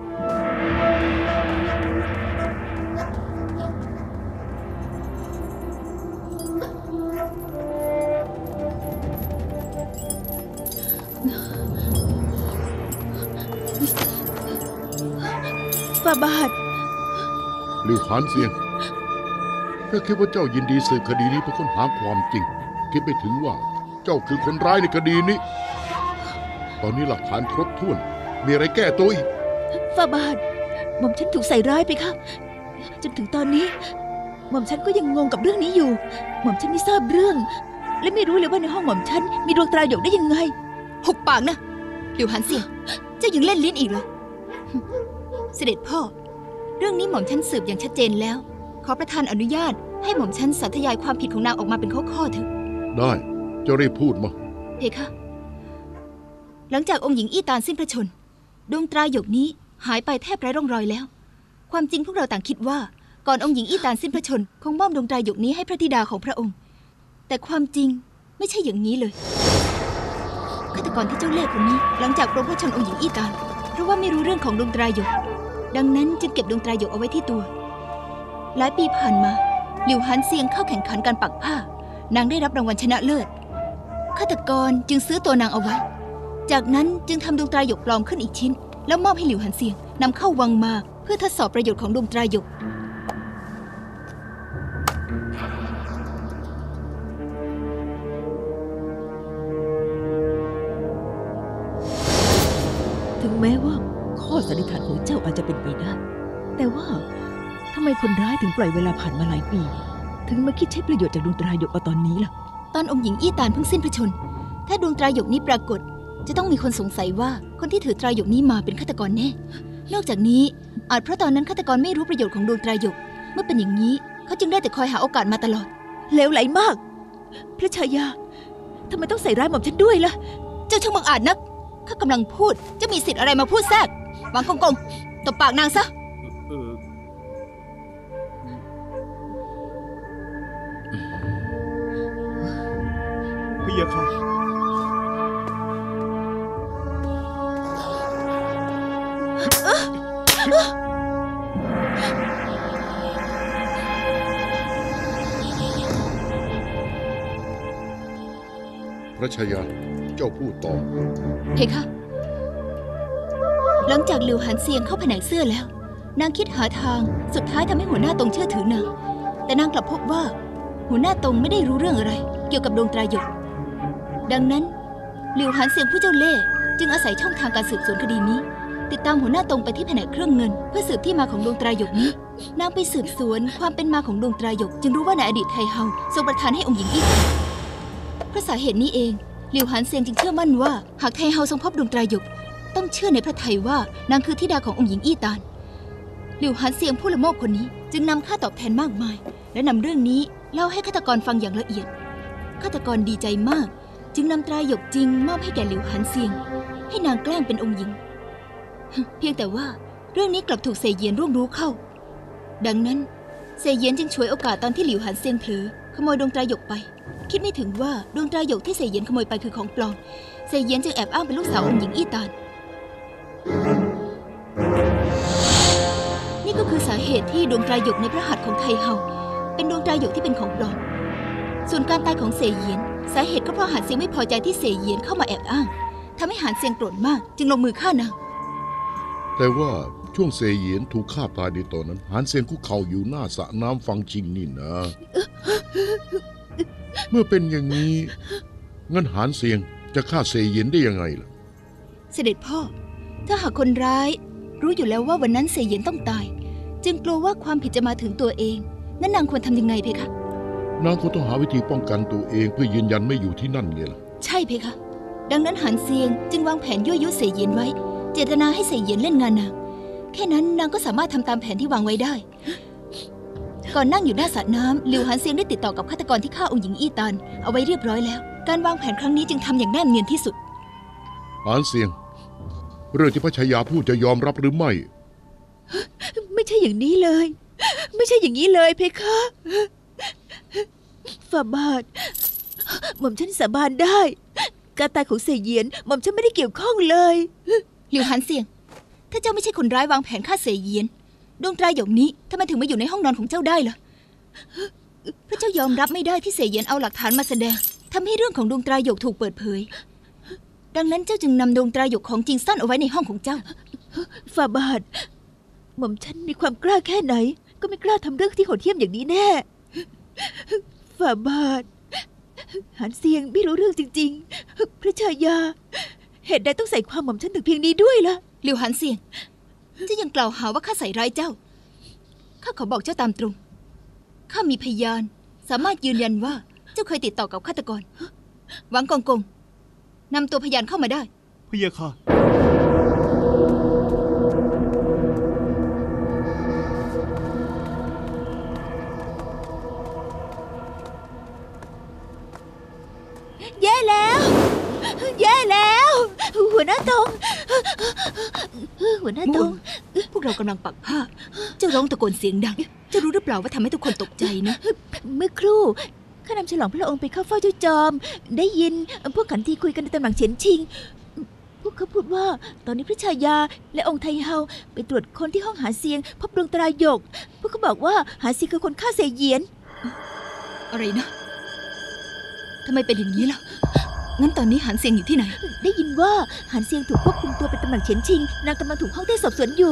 ฝ่าบาทหลิวหานเซียงข้าคิดว่าเจ้ายินดีสืบคดีนี้เพื่อค้นหาความจริงคิดไม่ถึงว่าเจ้าคือคนร้ายในคดีนี้ ตอนนี้หลักฐานครบถ้วนมีอะไรแก้ตัวอีกฝ่าบาท หม่อมฉันถูกใส่ร้ายไปค่ะจนถึงตอนนี้ หม่อมฉันก็ยังงงกับเรื่องนี้อยู่ หม่อมฉันไม่ทราบเรื่อง และไม่รู้เลยว่าในห้องหม่อมฉันมีดวงตราหยกได้ยังไงหุบปากนะหลิวหานเซียงเจ้ายังเล่นลิ้นอีกเหรอ เสด็จพ่อ เรื่องนี้หม่อมฉันสืบอย่างชัดเจนแล้ว ขอประทานอนุญาตให้หม่อมฉันสาธยายความผิดของนางออกมาเป็นข้อๆเถอะได้เจ้ารีบพูดมาเพคะ หลังจากองค์หญิงอี้ตานสิ้นพระชนม์ดวงตราหยกนี้หายไปแทบไร้ร่องรอยแล้ว ความจริงพวกเราต่างคิดว่าก่อนองค์หญิงอี้ตานสิ้นพระชนม์คงมอบดวงตราหยกนี้ให้พระธิดาของพระองค์ แต่ความจริงไม่ใช่อย่างนี้เลยฆาตกรที่เจ้าเล่ห์คนนี้หลังจากปรงพระชนม์องค์หญิงอี้ตานเพราะว่าไม่รู้เรื่องของดวงตราหยก ดังนั้นจึงเก็บดวงตราหยกเอาไว้ที่ตัว หลายปีผ่านมาหลิวหานเซียงเข้าแข่งขันการปักผ้านางได้รับรางวัลชนะเลิศฆาตกรจึงซื้อตัวนางเอาไว้ จากนั้นจึงทำดวงตราหยกปลอมขึ้นอีกชิ้นแล้วมอบให้หลิวหันเซียงนำเข้าวังมาเพื่อทดสอบประโยชน์ของดวงตราหยกถึงแม้ว่าข้อสันนิษฐานของเจ้าอาจจะเป็นไปได้ แต่ว่าทำไมคนร้ายถึงปล่อยเวลาผ่านมาหลายปี ถึงมาคิดใช้ประโยชน์จากดวงตราหยกเอาตอนนี้ล่ะตอนองค์หญิงอี้ตานเพิ่งสิ้นพระชนม์ถ้าดวงตราหยกนี้ปรากฏ จะต้องมีคนสงสัยว่าคนที่ถือตราหยกนี้มาเป็นฆาตกรแน่ นอกจากนี้อาจเพราะตอนนั้นฆาตกรไม่รู้ประโยชน์ของดวงตราหยก เมื่อเป็นอย่างนี้เขาจึงได้แต่คอยหาโอกาสมาตลอดเลวไหลมาก พระชายาทำไมต้องใส่ร้ายหม่อมฉันด้วยล่ะเจ้าช่างบังอาจนักข้ากำลังพูดจะมีสิทธิ์อะไรมาพูดแทรกวางกงกงตบปากนางซะเออพะยะค่ะพระชายาเจ้าพูดต่อเพคะ หลังจากหลิวหันเซียงเข้าแผนกเสื้อแล้ว นางคิดหาทางสุดท้ายทำให้หัวหน้าตงเชื่อถือนางแต่นางกลับพบว่า หัวหน้าตงไม่ได้รู้เรื่องอะไร เกี่ยวกับดวงตราหยก ดังนั้นหลิวหันเซียงผู้เจ้าเล่ห์จึงอาศัยช่องทางการสืบสวนคดีนี้ ติดตามหัวหน้าตงไปที่แผนกเครื่องเงิน เพื่อสืบที่มาของดวงตราหยกนี้ นางไปสืบสวนความเป็นมาของดวงตราหยก จึงรู้ว่าในอดีตไทเฮาทรงประทานให้องค์หญิงอี้เพราะสาเหตุนี้เองหลิวหันเซียงจึงเชื่อมั่นว่าหากไทเฮาทรงพบดวงตราหยกต้องเชื่อในพระทัยว่านางคือธิดาขององค์หญิงอี้ตานหลิวหันเซียงผู้ละโมบคนนี้จึงนำค่าตอบแทนมากมาย และนำเรื่องนี้เล่าให้ฆาตกรฟังอย่างละเอียดฆาตกรดีใจมากจึงนำตราหยกจริงมอบให้แก่หลิวหันเซียงให้นางแกล้งเป็นองค์หญิง เพียงแต่ว่าเรื่องนี้กลับถูกเสยเยียนร่วงรู้เข้าดังนั้นเสยเยียนจึงฉวยโอกาสตอนที่หลิวหันเซียงเผลอขโมยดวงตราหยกไปคิดไม่ถึงว่าดวงตราหยกที่เสยเยียนขโมยไปคือของปลอมเสยเยียนจึงแอบอ้างเป็นลูกสาวองค์หญิงอี้ตานนี่ก็คือสาเหตุที่ดวงตราหยกในพระหัตถ์ของไทเฮาเป็นดวงตราหยกที่เป็นของปลอมส่วนการตายของเสยเยียนสาเหตุก็เพราะหานเซียงไม่พอใจที่เสยเยียนเข้ามาแอบอ้างทำให้หานเซียงโกรธมากจึงลงมือฆ่านางแต่ว่าช่วงเซเหยียนถูกฆ่าตายในตอนนั้นหานเซียงคุกเข่าอยู่หน้าสระน้ำฟังจริงนี่นะ เมื่อเป็นอย่างนี้งั้นหานเซียงจะฆ่าเซเหยียนได้ยังไงล่ะเสด็จพ่อถ้าหากคนร้ายรู้อยู่แล้วว่าวันนั้นเสยเยียนต้องตายจึงกลัวว่าความผิดจะมาถึงตัวเองงั้นนางควรทำยังไงเพคะนางคงต้องหาวิธีป้องกันตัวเองเพื่อยืนยันไม่อยู่ที่นั่นไงล่ะใช่เพคะ ดังนั้นหานเซียงจึงวางแผนยั่วยุเสยเหยียนไว้ เจตนาให้เสยเหยียนเล่นงานนาง แค่นั้นนางก็สามารถทำตามแผนที่วางไว้ได้ ก่อนนั่งอยู่หน้าสระน้ำหลิวหานเซียงได้ติดต่อกับฆาตกรที่ฆ่าองค์หญิงอี้ตันเอาไว้เรียบร้อยแล้ว การวางแผนครั้งนี้จึงทำอย่างแนบเนียนที่สุดหานเสียง เรื่องที่พระชายาพูดจะยอมรับหรือไม่ไม่ใช่อย่างนี้เลย ไม่ใช่อย่างนี้เลยเพคะฝ่าบาทหม่อมฉันสาบานได้ การตายของเสยเหยียนหม่อมฉันไม่ได้เกี่ยวข้องเลยหลิวหานเซียง ถ้าเจ้าไม่ใช่คนร้ายวางแผนฆ่าเสยเหยียน ดวงตราหยกนี้ทำไมถึงมาอยู่ในห้องนอนของเจ้าได้ล่ะพระเจ้ายอมรับไม่ได้ที่เสยเหยียนเอาหลักฐานมาแสดงทำให้เรื่องของดวงตราหยกถูกเปิดเผย ดังนั้นเจ้าจึงนำดวงตราหยกของจริงซ่อนเอาไว้ในห้องของเจ้าฝ่าบาทหม่อมฉันมีความกล้าแค่ไหน ก็ไม่กล้าทำเรื่องที่โหดเหี้ยมอย่างนี้แน่ฝ่าบาทหานเซียงไม่รู้เรื่องจริงๆพระชายาเหตุใดต้องใส่ความหม่อมฉันถึงเพียงนี้ด้วยล่ะหลิวหานเซียงเจ้ายังกล่าวหาว่าข้าใส่ร้ายเจ้า ข้าขอบอกเจ้าตามตรง ข้ามีพยาน สามารถยืนยันว่าเจ้าเคยติดต่อกับฆาตกร หวังกงกงนำตัวพยานเข้ามาได้พะยะค่ะแย่แล้ว แย่แล้ว หัวหน้าตงหัวหน้าตมุงนพวกเรากำลังปักผ้า เจ้าร้องตะโกนเสียงดัง เจ้ารู้หรือเปล่าว่าทำให้ทุกคนตกใจนะเมื่อครู่ข้านำฉลองพระองค์ไปเข้าเฝ้าเจ้าจอม ได้ยินพวกขันทีคุยกันในตำหนักเฉียนชิง พวกเขาพูดว่าตอนนี้พระชายาและองค์ไทเฮาไปตรวจคนที่ห้องหาเซียงพบดวงตราหยก พวกเขาบอกว่าหาเซียงคือคนฆ่าเสยเหยียนอะไรนะทำไมเป็นอย่างนี้ล่ะ งั้นตอนนี้หานเซียงอยู่ที่ไหนได้ยินว่าหานเซียงถูกควบคุมตัวไปตำหนักเฉียนชิงนางกำลังถูกห้องเต้สอบสวนอยู่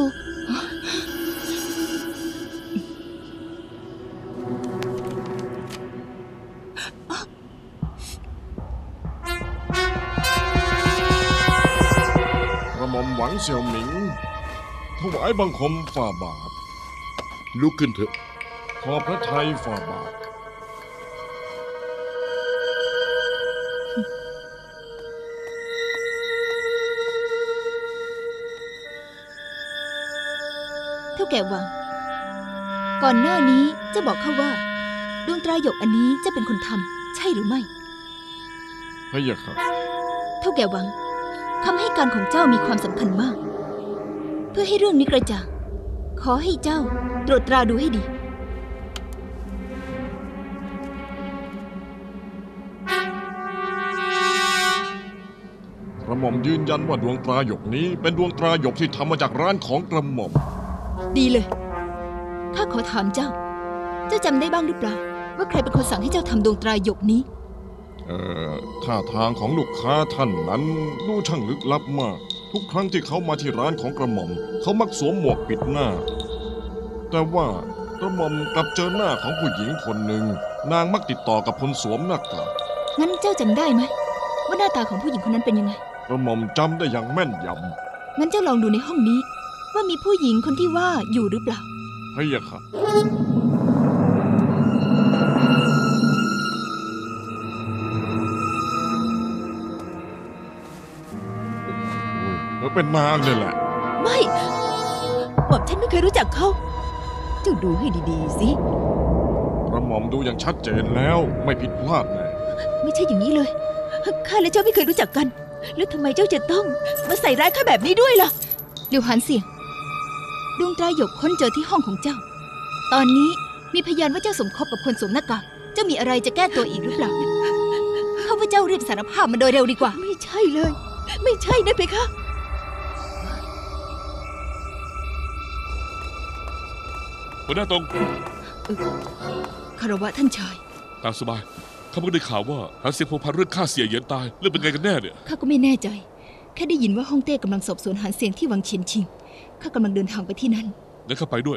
กระหม่อมหวังเสี่ยวหมิงถวายบังคมฝ่าบาทลุกขึ้นเถอะขอพระทัยฝ่าบาทเท่าแก่หวัง ก่อนหน้านี้เจ้าบอกข้าว่า ดวงตราหยกอันนี้เจะเป็นคนทำใช่หรือไม่พะยะค่ะเท่าแก่หวังคำให้การของเจ้ามีความสำคัญมาก เพื่อให้เรื่องนี้กระจ่างขอให้เจ้าตรวจตราดูให้ดีกระหม่อมยืนยันว่าดวงตราหยกนี้เป็นดวงตราหยกที่ทำมาจากร้านของกระหม่อมดีเลยข้าขอถามเจ้า เจ้าจำได้บ้างหรือเปล่า ว่าใครเป็นคนสั่งให้เจ้าทำดวงตราหยกนี้เอ่อท่าทางของลูกค้าท่านนั้นดูช่างลึกลับมาก ทุกครั้งที่เขามาที่ร้านของกระหม่อม เขามักสวมหมวกปิดหน้า แต่ว่ากระหม่อมกลับเจอหน้าของผู้หญิงคนหนึ่ง นางมักติดต่อกับคนสวมหน้ากากงั้นเจ้าจำได้ไหมว่าหน้าตาของผู้หญิงคนนั้นเป็นยังไงกระหม่อมจำได้อย่างแม่นยงั้นเจ้าลองดูในห้องนี้ ว่ามีผู้หญิงคนที่ว่าอยู่หรือเปล่าำพะยะค่ะ เธอเป็นนางนี่แหละไม่หม่อมฉันไม่เคยรู้จักเขา เจ้าดูให้ดีๆสิกระหม่อมดูอย่างชัดเจนแล้วไม่ผิดพลาดแน่ไม่ใช่อย่างนี้เลย ข้าและเจ้าไม่เคยรู้จักกัน แล้วทำไมเจ้าจะต้องมาใส่ร้ายข้าแบบนี้ด้วยล่ะหลิวหานเสี่ยง ดวงตราหยกค้นเจอที่ห้องของเจ้า ตอนนี้มีพยานว่าเจ้าสมคบกับคนสวมหน้ากาก เจ้ามีอะไรจะแก้ตัวอีกหรือเปล่า ข้าพเจ้ารีบสารภาพมาโดยเร็วดีกว่าไม่ใช่เลย ไม่ใช่นะเพคะหัวหน้าตงคารวะท่านชายตามสบายข้าเพิ่งได้ข่าวว่าหานเซียงพงพันเรื่องฆ่าเสียเหยียนตายเรื่องเป็นไงกันแน่เนี่ยข้าก็ไม่แน่ใจ แค่ได้ยินว่าฮ่องเต้กำลังสอบสวนหานเสียงที่วังเฉียนชิง ข้ากำลังเดินทางไปที่นั่นงั้นข้าไปด้วย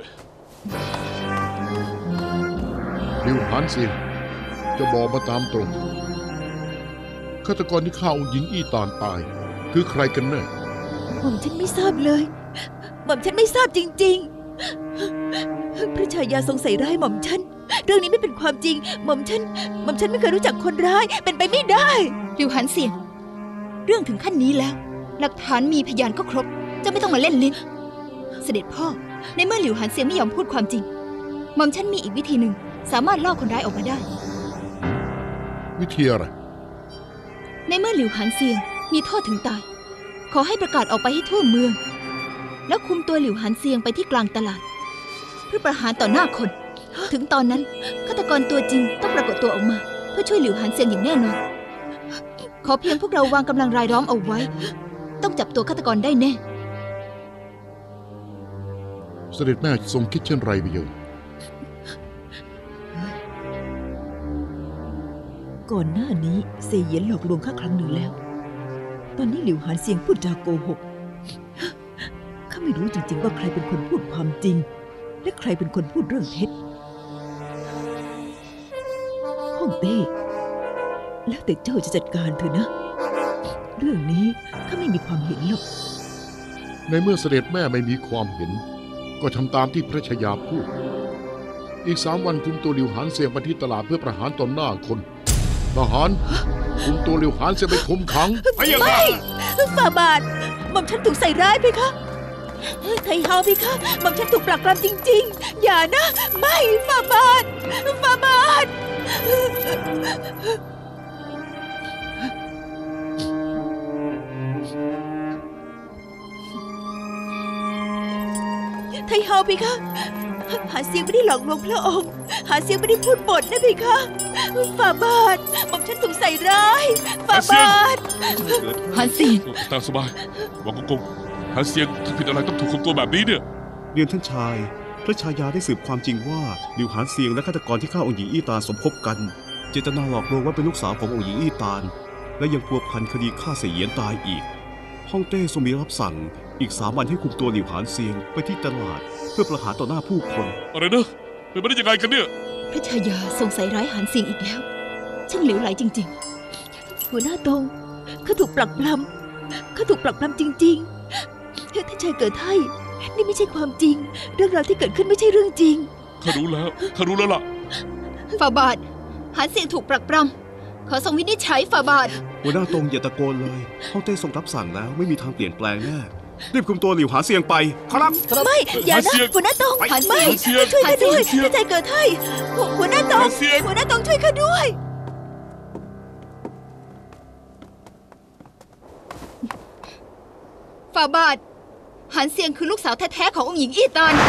ลิวหานเซียงจะบอกมาตามตรงฆาตกรที่ฆ่าองค์หญิงอี้ตานตาย คือใครกันแน่หม่อมฉันไม่ทราบเลย หม่อมฉันไม่ทราบจริงๆ พระชายาทรงใส่ร้ายหม่อมฉันเรื่องนี้ไม่เป็นความจริงหม่อมฉันหม่อมฉันไม่เคยรู้จักคนร้ายเป็นไปไม่ได้หลิวหันเสียงเรื่องถึงขั้นนี้แล้ว หลักฐานมีพยานก็ครบจะไม่ต้องมาเล่นลิ้นเสด็จพ่อในเมื่อหลิวหันเสียงไม่ยอมพูดความจริงหม่อมฉันมีอีกวิธีหนึ่งสามารถล่อคนร้ายออกมาได้วิธีอะไรในเมื่อหลิวหันเซียงมีโทษถึงตาย ขอให้ประกาศออกไปให้ทั่วเมือง แล้วคุมตัวหลิวหันเซียงไปที่กลางตลาด เพื่อประหารต่อหน้าคน ถึงตอนนั้นฆาตกรตัวจริงต้องปรากฏตัวออกมา เพื่อช่วยหลิวหันเซียงอย่างแน่นอน ขอเพียงพวกเราวางกำลังรายล้อมเอาไว้ ต้องจับตัวฆาตกรได้แน่เสด็จแม่ทรงคิดเช่นไรไปอยู่ก่อนหน้านี้เซเหยียนหลอกลวงข้าครั้งหนึ่งแล้ว ตอนนี้หลิวหานเซียงพูดจาโกหกข้าไม่รู้จริงๆว่าใครเป็นคนพูดความจริง และใครเป็นคนพูดเรื่องเท็จฮ่องเต้แล้วแต่เจ้าจะจัดการเถอะนะ เรื่องนี้ข้าไม่มีความเห็นหรอกในเมื่อเสด็จแม่ไม่มีความเห็น ก็ทำตามที่พระชายาพูด อีกสามวันคุมตัวหลิวหานเซียงไปที่ตลาดเพื่อประหารต่อหน้าคนทหารคุมตัวหลิวหานเซียงไปคุมขังพะยะค่ะฝ่าบาทหม่อมฉันถูกใส่ร้ายไปคะไทเฮาพี่คะหม่อมฉันถูกปลักปรำจริงๆอย่านะไม่ฝ่าบาทฝ่าบาทไทเฮาพี่คะหาเสียงไม่ได้หลอกลวงพระองค์หาเสียงไม่ได้พูดบทนะพี่คะฝ่าบาทหม่อมฉันถูกใส่ร้ายฝ่าบาทหันเซียงตามสบายหวังกงกงหาเสียงถ้าผิดอะไรต้องถูกคุมตัวแบบนี้เนี่ยเรียนท่านชาย พระชายาได้สืบความจริงว่าหลิวหานเซียงและฆาตกรที่ฆ่าองค์หญิงอี้ตานสมคบกัน เจตนาหลอกลวงว่าเป็นลูกสาวขององค์หญิงอี้ตานและยังพัวพันคดีฆ่าเสี่ยเหยียนตายอีกฮ่องเต้ทรงมีรับสั่งอีกสามวันให้คุมตัวหลิวหานเซียงไปที่ตลาดเพื่อประหารต่อหน้าผู้คนอะไรนะเป็นไปได้ยังไงกันเนี่ยพระชายาทรงใส่ร้ายหันเซียงอีกแล้วช่างเหลวไหลจริงหัวหน้าตรงข้าถูกปลักปลำข้าถูกปลักปลำจริงๆท่านชายเกิดไทยนี่ไม่ใช่ความจริง เรื่องราวที่เกิดขึ้นไม่ใช่เรื่องจริงข้ารู้แล้วข้ารู้แล้วล่ะๆฝ่าบาทหันเซียงถูกปรักปรำขอทรงวินิจฉัยฝ่าบาทหัวหน้าตรงอย่าตะโกนเลยฮ่องเต้ทรงรับสั่งแล้วไม่มีทางเปลี่ยนแปลงแน่รีบคุมตัวหลิวหานเซียงไปครับไม่อย่านะหัวหน้าตรงหันเซีไม่ยงช่วยข้าด้วยท่านชายเกิดไทยหัวหน้าตรงหันเซียงหัวหน้าตรงช่วยข้าด้วยฝ่าบาทหันเซียงคือลูกสาวแท้ๆขององค์หญิงอี้ตาน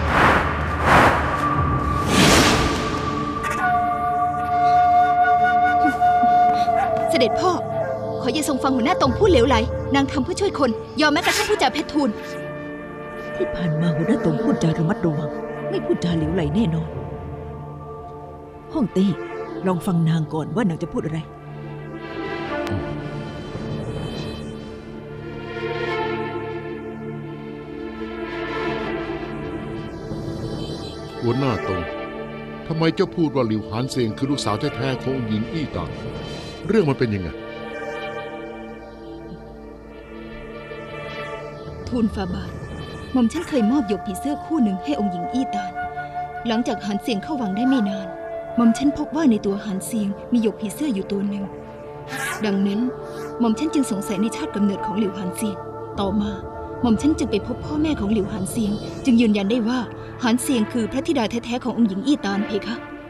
เสด็จพ่อขออย่าทรงฟังหัวหน้าตรงพูดเหลวไหลนางทำเพื่อช่วยคนยอมแม้กระทั่งผู้จาเพชรทูลที่ผ่านมาหัวหน้าตรงพูดจาระมัดระวังไม่พูดจาเหลวไหลแน่นอนฮ่องเต้ลองฟังนางก่อนว่านางจะพูดอะไรหัวหน้าตรงทำไมเจ้าพูดว่าหลิวหานเซียงคือลูกสาวแท้ๆขององค์หญิงอี้ตานเรื่องมันเป็นยังไงทูลฝ่าบาทหม่อมฉันเคยมอบหยกผีเสื้อคู่หนึ่งให้องค์หญิงอี้ตานหลังจากหันเซียงเข้าวังได้ไม่นานหม่อมฉันพบว่าในตัวหันเซียงมีหยกผีเสื้ออยู่ตัวหนึ่งดังนั้นหม่อมฉันจึงสงสัยในชาติกำเนิดของหลิวหันเซียงต่อมาหม่อมฉันจึงไปพบพ่อแม่ของหลิวหันเซียงจึงยืนยันได้ว่าหันเซียงคือพระธิดาแท้ๆขององค์หญิงอี้ตานเพคะ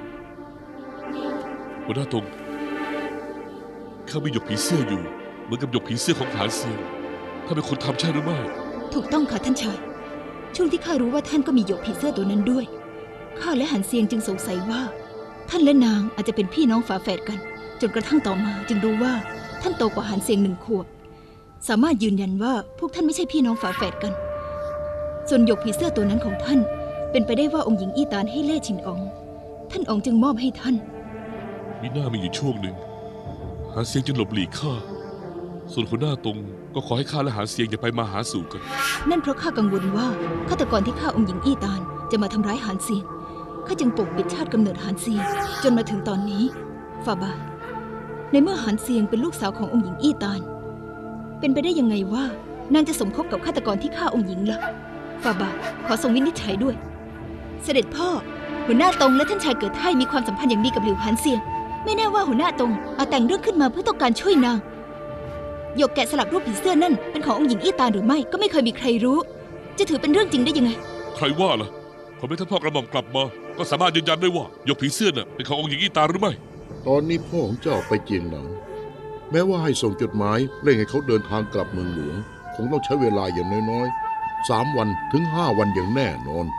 หัวหน้าตรงข้ามีหยกผีเสื้ออยู่เหมือนกับหยกผีเสื้อของหานเซียงถ้าเป็นคนทำใช่หรือไม่ถูกต้องค่ะท่านชายช่วงที่ข้ารู้ว่าท่านก็มีหยกผีเสื้อตัวนั้นด้วยข้าและหันเซียงจึงสงสัยว่าท่านและนางอาจจะเป็นพี่น้องฝาแฝดกันจนกระทั่งต่อมาจึงรู้ว่าท่านโตกว่าหันเซียงหนึ่งขวบสามารถยืนยันว่าพวกท่านไม่ใช่พี่น้องฝาแฝดกันส่วนหยกผีเสื้อตัวนั้นของท่านเป็นไปได้ว่าองค์หญิงอี้ตานให้เล่ชินอ๋องท่านอ๋องจึงมอบให้ท่านมีหน้ามีอยู่ช่วงหนึ่งหานเซียงจึงหลบหลีกข้าส่วนหัวหน้าตรงก็ขอให้ข้าและหานเซียงอย่าไปมาหาสู่กันนั่นเพราะข้ากังวลว่าฆาตกรที่ฆ่าองค์หญิงอี้ตานจะมาทำร้ายหานเซียงข้าจึงปกปิดชาติกำเนิดหานเซียงจนมาถึงตอนนี้ฝ่าบาทในเมื่อหานเซียงเป็นลูกสาวขององค์หญิงอี้ตานเป็นไปได้ยังไงว่านางจะสมคบกับฆาตกรที่ฆ่าองค์หญิงล่ะฝ่าบาทขอทรงวินิจฉัยด้วยเสด็จพ่อหัวหน้าตงและท่านชายเกิดไทยมีความสัมพันธ์อย่างดีกับหลิวหานเซียงไม่แน่ว่าหัวหน้าตงเอาแต่งเรื่องขึ้นมาเพื่อต้องการช่วยนางหยกแกะสลักรูปผีเสื้อนั่นเป็นขององค์หญิงอี้ตาหรือไม่ก็ไม่เคยมีใครรู้จะถือเป็นเรื่องจริงได้ยังไงใครว่าล่ะผมให้ท่านพ่อกระหม่อมกลับมาก็สามารถยืนยันได้ว่าหยกผีเสื้อน่ะเป็นขององค์หญิงอี้ตาหรือไม่ตอนนี้พ่อของเจ้าไปเจียงหนานแม้ว่าให้ส่งจดหมายเร่งให้เขาเดินทางกลับเมืองหลวงคงต้องใช้เวลาอย่างน้อยๆสามวันถึงห้าวันอย่างแน่นอน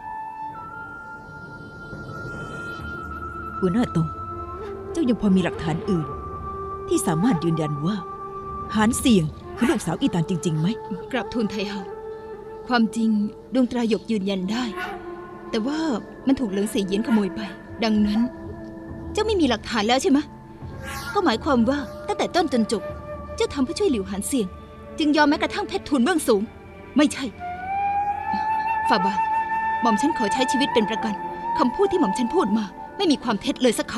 หัวหน้าตงเจ้ายังพอมีหลักฐานอื่น ที่สามารถยืนยันว่าหานเสียงคือลูกสาวอีตานจริงๆไหมกราบทูลไทเฮาความจริงดวงตราหยกยืนยันได้แต่ว่ามันถูกเหลิงเสยเยียนขโมยไปดังนั้นเจ้าไม่มีหลักฐานแล้วใช่ไหมก็หมายความว่าตั้งแต่ต้นจนจบเจ้าทำเพื่อช่วยหลิวหานเสียงจึงยอมแม้กระทั่งเพชรทูลเบื้องสูงไม่ใช่ฝ่าบาทหม่อมฉันขอใช้ชีวิตเป็นประกันคำพูดที่หม่อมฉันพูดมาไม่มีความเท็จเลยสักค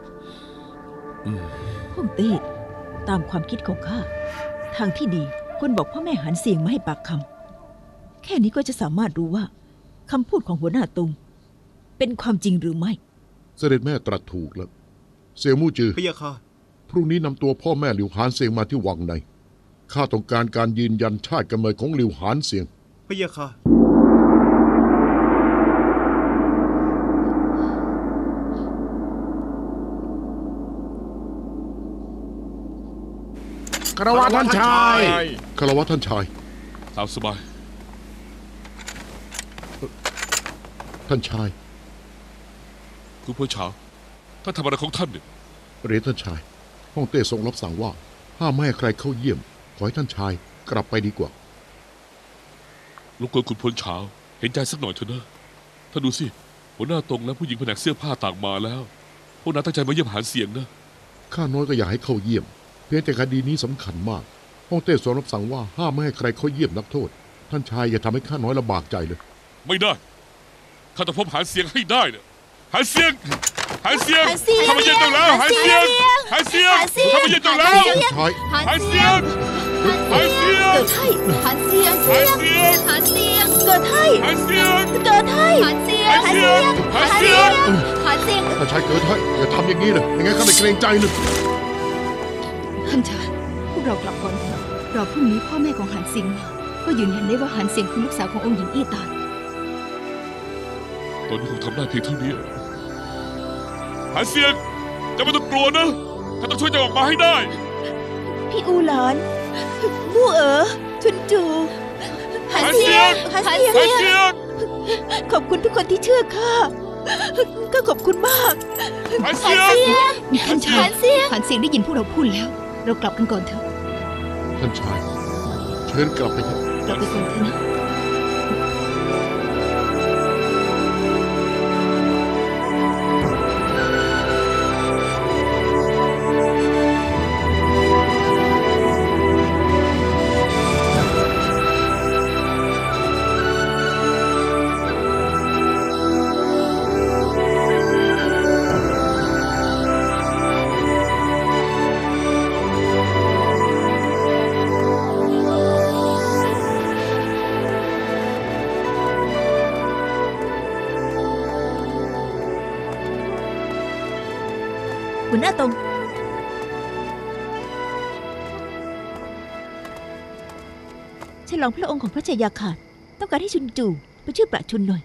ำฮ่องเต้ตามความคิดของข้าทางที่ดีควรบอกพ่อแม่หานเสียงมาให้ปากคำแค่นี้ก็จะสามารถรู้ว่าคำพูดของหัวหน้าตงเป็นความจริงหรือไม่เสด็จแม่ตรัสถูกแล้วเสี่ยวมู่จือพะยะค่ะพรุ่งนี้นำตัวพ่อแม่หลิวหานเสียงมาที่วังในข้าต้องการการยืนยันชาติกำเนิดของหลิวหานเสียงพะยะค่ะคารวะท่านชายคารวะท่านชายตามสบายท่านชายคุณพ่อเฉาท่านทำอะไรของท่านเนี่ยเรียนท่านชายฮ่องเต้ทรงรับสั่งว่าห้ามไม่ให้ใครเข้าเยี่ยมขอให้ท่านชายกลับไปดีกว่ารบกวนคุณพลเฉาเห็นใจสักหน่อยเถอะนะท่านดูสิหัวหน้าตรงและผู้หญิงแผนกเสื้อผ้าต่างมาแล้วพวกนั้นตั้งใจมาเยี่ยมหาเสียงนะข้าน้อยก็อยากให้เข้าเยี่ยมเพียงแต่คดีนี้สำคัญมากฮ่องเต้ทรงรับสั่งว่าห้ามไม่ให้ใครเข้าเยี่ยมนักโทษท่านชายอย่าทำให้ข้าน้อยลำบากใจเลยไม่ได้ข้าต้องพบหาเสียงให้ได้เนี่ยหาเสียงหาเสียงข้ามาเยี่ยมตรงแล้วหาเสียงหาเสียงข้ามาเยี่ยมตรงแล้วหาเสียงหาเสียงหาเสียงหาเสียงหาเสียงเกิดไทยหาเสียงเกิดไทยหาเสียงหาเสียงหาเสียงหาเสียงท่านชายเกิดไทยอย่าทำอย่างนี้เลยยังไงข้าไม่เกรงใจเลยท่านชายพวกเรากลับก่อนเถอะรอพรุ่งนี้พ่อแม่ของหานเสียงมาก็ยืนยันได้ว่าหานเสียงคือลูกสาวขององค์หญิงอี้ตานตอนนี้คงทำได้เพียงเท่านี้หานเสียงจะไม่ต้องกลัวนะข้าต้องช่วยเจ้าออกมาให้ได้พี่อูหลานมู่เอ๋อชุนจูหานเสียงหานเสียงขอบคุณทุกคนที่เชื่อข้าก็ขอบคุณมากหานเสียงท่านชายหานเสียงหานเสียงได้ยินพวกเราพูดแล้วเรากลับกันก่อนเถอะท่านชายเชิญกลับไปเถอะกลับไปก่อนเถอะนะหัวหน้าตงฉลองพระองค์ของพระชายาขาดต้องการให้ชุนจูไปช่วยประชุนหน่อย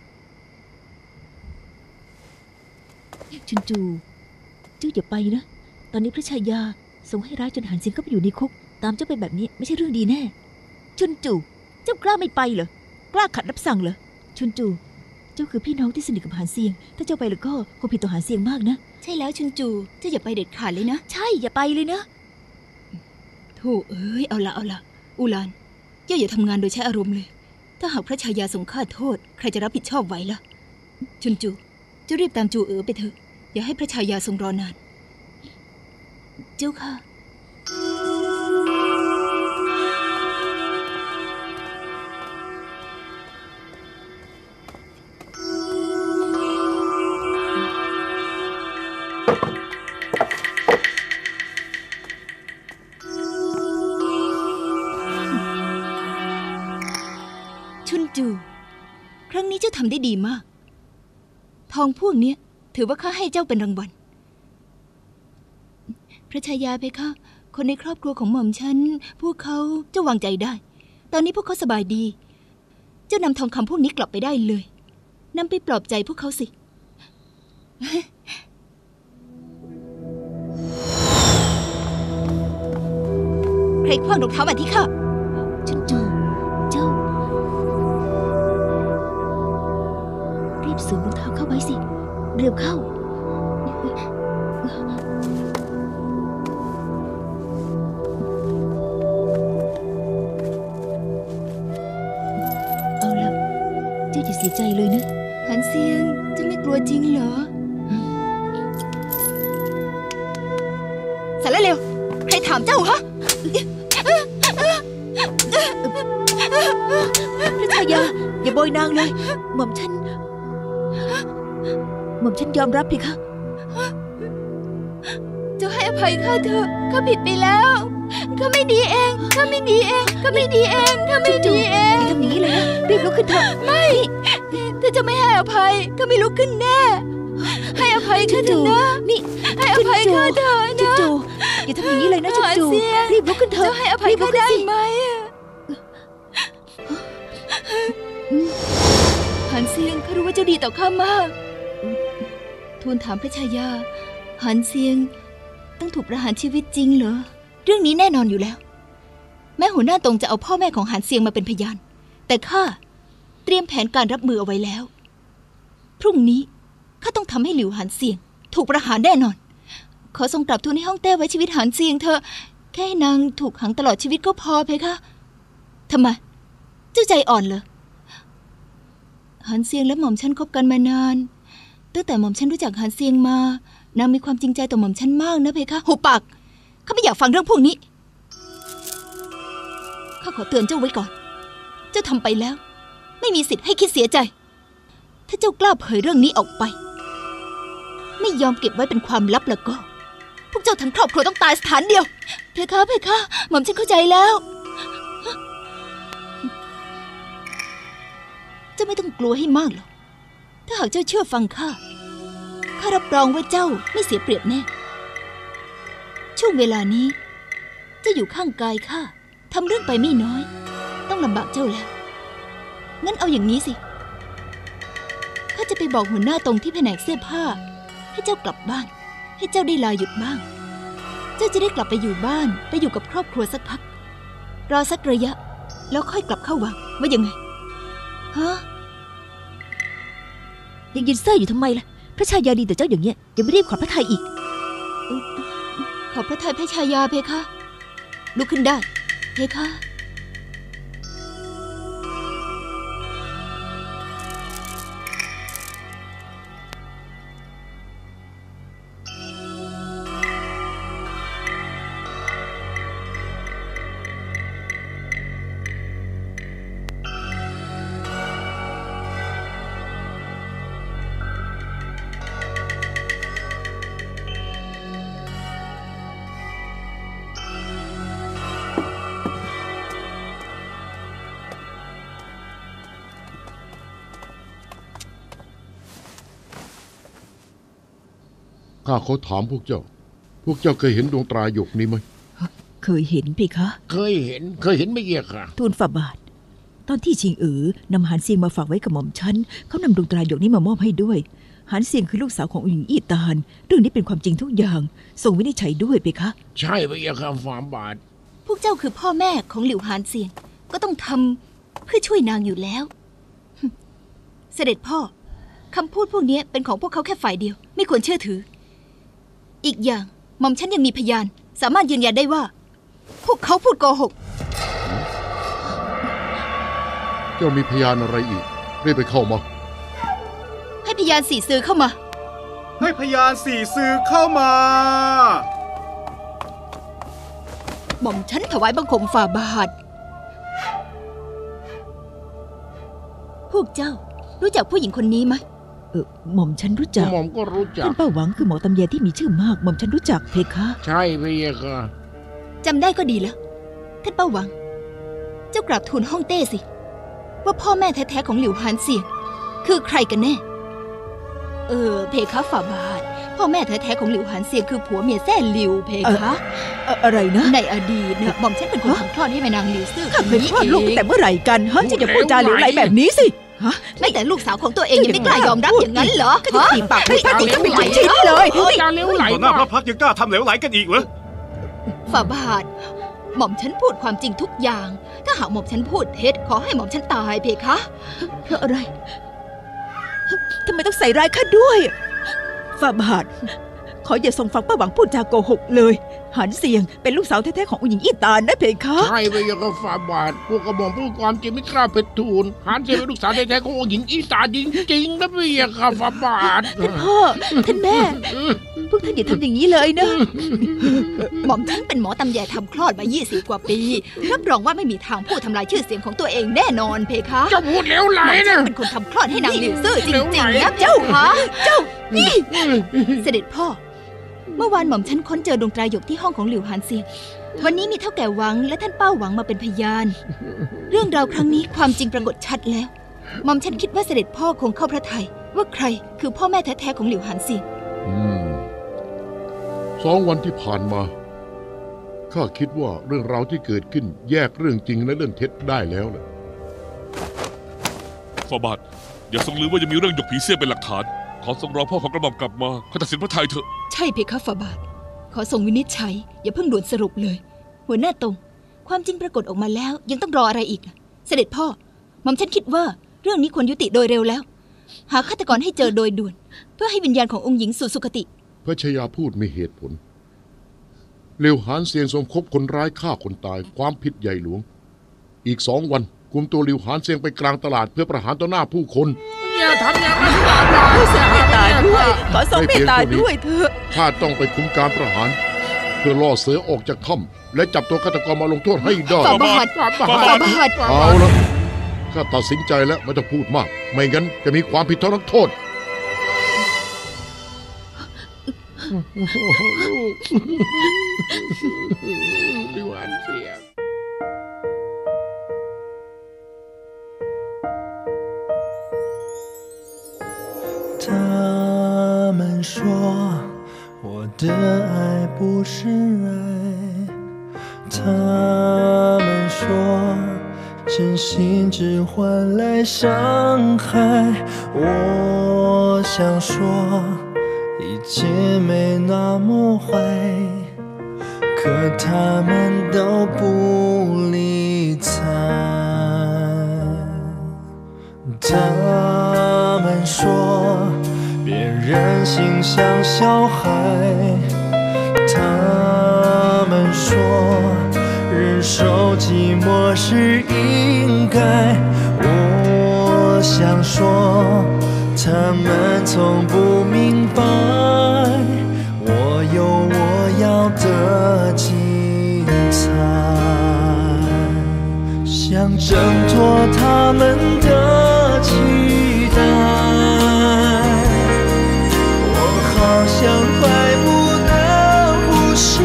ชุนจูเจ้าอย่าไปนะตอนนี้พระชายาทรงให้ร้ายจนหานเสียงก็ไปอยู่ในคุกตามเจ้าไปแบบนี้ไม่ใช่เรื่องดีแน่ชุนจูเจ้ากล้าไม่ไปเหรอกล้าขัดรับสั่งเหรอชุนจูเจ้าคือพี่น้องที่สนิทกับหานเสียงถ้าเจ้าไปแล้วก็คงผิดต่อหานเสียงมากนะใช่แล้วชุนจูเจ้าอย่าไปเด็ดขาดเลยนะใช่อย่าไปเลยนะโธ่เอ้ยเอาละเอาละอูหลานเจ้าอย่าทำงานโดยใช้อารมณ์เลยถ้าหากพระชายาทรงฆ่าโทษใครจะรับผิดชอบไหวล่ะชุนจูเจ้ารีบตามจูเอ๋อไปเถอะอย่าให้พระชายาทรงรอนานเจ้าค่ะชุนจูครั้งนี้เจ้าทำได้ดีมากททองพวกเนี้ยถือว่าข้าให้เจ้าเป็นรางวัลพระชายาเพคะคนในครอบครัวของหม่อมฉันพวกเขาเจ้าวางใจได้ตอนนี้พวกเขาสบายดีเจ้านำทองคำพวกนี้กลับไปได้เลยนำไปปลอบใจพวกเขาสิใครคว้างรองเท้ามาที่ข้าฉันจูเจ้ารีบสวมรองเท้าเข้าไว้สิเร็วเข้าเอาละเจ้าอย่าเสียใจเลยนะหันเซียงเจะไม่กลัวจริงเหรอสารเลวใครถามเจ้าฮะพระชายาอย่าโบยนางเลยหม่อมฉันหม่อมฉันยอมรับเพคะเจ้าให้อภัยข้าเถอะข้าผิดไปแล้วข้าไม่ดีเองข้าไม่ดีเองข้าไม่ดีเองข้าไม่ดีเองอย่าทำอย่างนี้เลยนะรีบลุกขึ้นเถอะไม่ถ้าจะไม่ให้อภัยข้าไม่ลุกขึ้นแน่ให้อภัยข้าเถอะนะนี่ให้อภัยข้าเถอะจุนะจูอย่าทำอย่างนี้เลยนะจุหาจูเสียงรีบลุกขึ้นเถอะเจ้าให้อภัยรีบลุข้ากขึ้นได้สิไหมหันเซียงข้ารู้ว่าเจ้าดีต่อข้ามากทูลถามพระชายาหันเซียงต้องถูกประหารชีวิตจริงเหรอเรื่องนี้แน่นอนอยู่แล้วแม้หัวหน้าตงจะเอาพ่อแม่ของหันเซียงมาเป็นพยานแต่ข้าเตรียมแผนการรับมือเอาไว้แล้วพรุ่งนี้ข้าต้องทำให้หลิวหันเซียงถูกประหารแน่นอนขอทรงกลับทูลให้ฮ่องเต้ไว้ชีวิตหันเซียงเถอะแค่ให้นางถูกขังตลอดชีวิตก็พอเพคะทำไมเจ้าใจอ่อนเหรอหันเซียงและหม่อมฉันคบกันมานานตั้งแต่หม่อมฉันรู้จักหันเซียงมานางมีความจริงใจต่อหม่อมฉันมากนะเพคะหุบปากข้าไม่อยากฟังเรื่องพวกนี้ข้าขอเตือนเจ้าไว้ก่อนเจ้าทำไปแล้วไม่มีสิทธิ์ให้คิดเสียใจถ้าเจ้ากล้าเผยเรื่องนี้ออกไปไม่ยอมเก็บไว้เป็นความลับแล้วก็พวกเจ้าทั้งครอบครัวต้องตายสถานเดียวเพคะเพคะหม่อมฉันเข้าใจแล้วเจ้าไม่ต้องกลัวให้มากหรอกถ้าหากเจ้าเชื่อฟังข้าข้ารับรองว่าเจ้าไม่เสียเปรียบแน่ช่วงเวลานี้เจ้าอยู่ข้างกายข้าทำเรื่องไปไม่น้อยต้องลำบากเจ้าแล้วงั้นเอาอย่างนี้สิข้าจะไปบอกหัวหน้าตรงที่แผนกเสื้อผ้าให้เจ้ากลับบ้านให้เจ้าได้ลาหยุดบ้างเจ้าจะได้กลับไปอยู่บ้านไปอยู่กับครอบครัวสักพักรอสักระยะแล้วค่อยกลับเข้าวังว่ายังไงฮะยังยืนเซ่ออยู่ทำไมล่ะพระชายาดีแต่เจ้าอย่างเงี้ยยังไม่รีบขอพระทัยอีกขอพระทัยพระชายาเพคะลุกขึ้นได้เพคะข้าขอถามพวกเจ้า พวกเจ้าเคยเห็นดวงตราหยกนี้ไหมเคยเห็นเพคะเคยเห็น เคยเห็นไม่เอียค่ะทูลฝ่าบาทตอนที่ชิงเอ๋อนำหานเซียงมาฝากไว้กับหม่อมฉันเขานำดวงตราหยกนี้มามอบให้ด้วยหานเซียงคือลูกสาวขององค์หญิงอี้ตานเรื่องนี้เป็นความจริงทุกอย่างส่งวินิจฉัยด้วยเพคะใช่ไม่เอียค่ะฝ่าบาทพวกเจ้าคือพ่อแม่ของหลิวหานเซียงก็ต้องทำเพื่อช่วยนางอยู่แล้วฮึเสด็จพ่อคำพูดพวกนี้เป็นของพวกเขาแค่ฝ่ายเดียวไม่ควรเชื่อถืออีกอย่างหม่อมฉันยังมีพยานสามารถยืนยันได้ว่าพวกเขาพูดโกหกเจ้ามีพยานอะไรอีกรีบไปเข้ามาให้พยานสี่สื่อเข้ามาให้พยานสี่สื่อเข้ามาหม่อมฉันถวายบังคมฝ่าบาทพวกเจ้ารู้จักผู้หญิงคนนี้ไหมเออหม่อมฉันรู้จักหม่อมก็รู้จักท่านป้าหวังคือหมอตำแยที่มีชื่อมากหม่อมฉันรู้จักเพคะใช่ไม่เอียค่ะจำได้ก็ดีแล้วท่านเป้าหวัง เจ้ากราบทูลฮ่องเต้สิ ว่าพ่อแม่แท้ๆของหลิวหานเสี่ยงคือใครกันแน่เออเพคะฝ่าบาทพ่อแม่แท้ๆของหลิวหานเซียงคือผัวเมียแซ่หลิวเพคะเอ่ออะไรนะในอดีตเนี่ยหม่อมฉันเป็นคนทำคลอดให้แม่นางหลิวซื่อข้าเคยนี้คลอดลูกเอตั้งแต่งเมื่อไหร่กันฮะจะอย่าพูดจาเหลวไหลแบบนี้สิฮะไม่แต่ลูกสาวของตัวเองยังไม่กล้ายอมรับอย่างนั้นเหรอก็จะฮะถีบปากให้ป้าติดจะเป็นชิ้นเลยจาเลี้ยวไหลต่อหน้าพระพักตร์ยังกล้าทำเหลวไหลกันอีกเหรอฝ่าบาทหม่อมฉันพูดความจริงทุกอย่าง ถ้าหากหม่อมฉันพูดเท็จขอให้หม่อมฉันตายเพคะเพราะอะไรทำไมต้องใส่ร้ายข้าด้วยฝ่าบาทขออย่าส่งฟังป้าหวังพูดจาโกหกเลยหานเสียงเป็นลูกสาวแท้ๆขององค์หญิงอีตานนะเพคะใช่ไปยังกับฝ่าบาทพวกกระหม่อมพูดความจริงไม่กล้าเป็นทูลหานเสียเป็นลูกสาวแท้ๆขององค์หญิงอีตาจริงๆนะพี่ค่ะฝ่าบาทท่านพ่อท่านแม่พวกท่านอย่าทำอย่างนี้เลยนะหม่อมฉันเป็นหมอตำแยทำคลอดมายี่สิบกว่าปีรับรองว่าไม่มีทางพูดทำลายชื่อเสียงของตัวเองแน่นอนเพคะเจ้าพูดเลี้ยวไหลหม่อมฉันะนเป็นคนทำคลอดให้นางหลิวซื่อจเหลริวงไหลๆนะเจ้าคะเจ้านี่เสด็จพ่อ เมื่อวานหม่อมฉันค้นเจอดวงตรายหยกที่ห้องของหลิวหานเซียงวันนี้มีเท่าแก่หวังและท่านเป้าหวังมาเป็นพยาน เรื่องราวครั้งนี้ความจริงปรากฏชัดแล้วหม่อมฉันคิดว่าเสด็จพ่อคงเข้าพระทัยว่าใครคือพ่อแม่แท้ๆของหลิวหานเซียงอืมสองวันที่ผ่านมาข้าคิดว่าเรื่องราวที่เกิดขึ้นแยกเรื่องจริงและเรื่องเท็จได้แล้วนะฝ่าบาทอย่าทรงลืมว่ายังมีเรื่องหยกผีเสี้ยนเป็นหลักฐานขอทรงรอพ่อของกระหม่อมกลับมาเขาตัดสินพระทัยเถอะใช่เพคะฝ่าบาทขอส่งวินิจฉัยอย่าเพิ่งด่วนสรุปเลย หัวหน้าตรงความจริงปรากฏออกมาแล้วยังต้องรออะไรอีกล่ะเสด็จพ่อหม่อมฉันคิดว่าเรื่องนี้ควรยุติโดยเร็วแล้ว หาฆาตกรให้เจอโดยด่วน เพื่อให้วิญญาณขององค์หญิงสู่สุคติพระชายาพูดมีเหตุผลเลียวหานเซียงสมคบคนร้ายฆ่าคนตายความผิดใหญ่หลวง อีกสองวันกุมตัวเลียวหานเซียงไปกลางตลาดเพื่อประหารต่อหน้าผู้คนอย่าทำอย่างนั้นขอทรงเมตตาด้วยขอทรงเมตตาด้วยเถอะข้าต้องไปคุมการประหารเพื่อล่อเสือออกจากถ้ำและจับตัวฆาตกรมาลงโทษให้ได้ฝ่าบาทฝ่าฝ่าบาทบาทเอาละข้าตัดสินใจแล้วไม่ต้องพูดมาก ไม่งั้นจะมีความผิดทางโทษลูกดิวานเสีย他们说我的爱不是爱，他们说真心只换来伤害。我想说一切没那么坏，可他们都不理睬。他们说别人心像小孩，他们说忍受寂寞是应该。我想说他们从不明白，我有我要的精彩，想挣脱他们的期待，我好想快步的呼吸，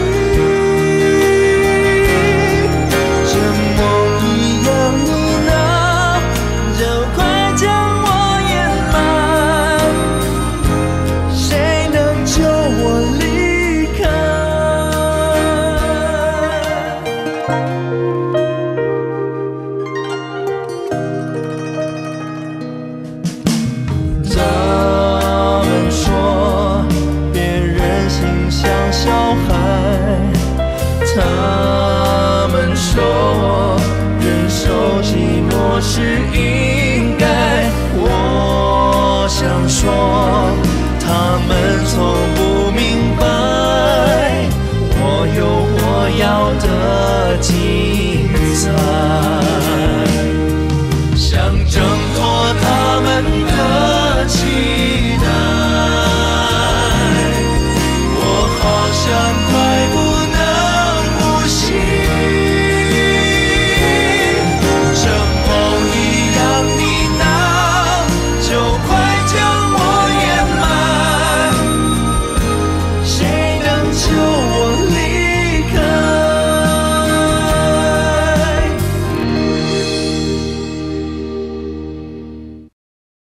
这梦一样你呢，就快将我掩埋，谁能救我离开？他们说别人心像小孩，他们说忍受寂寞是应该。我想说他们从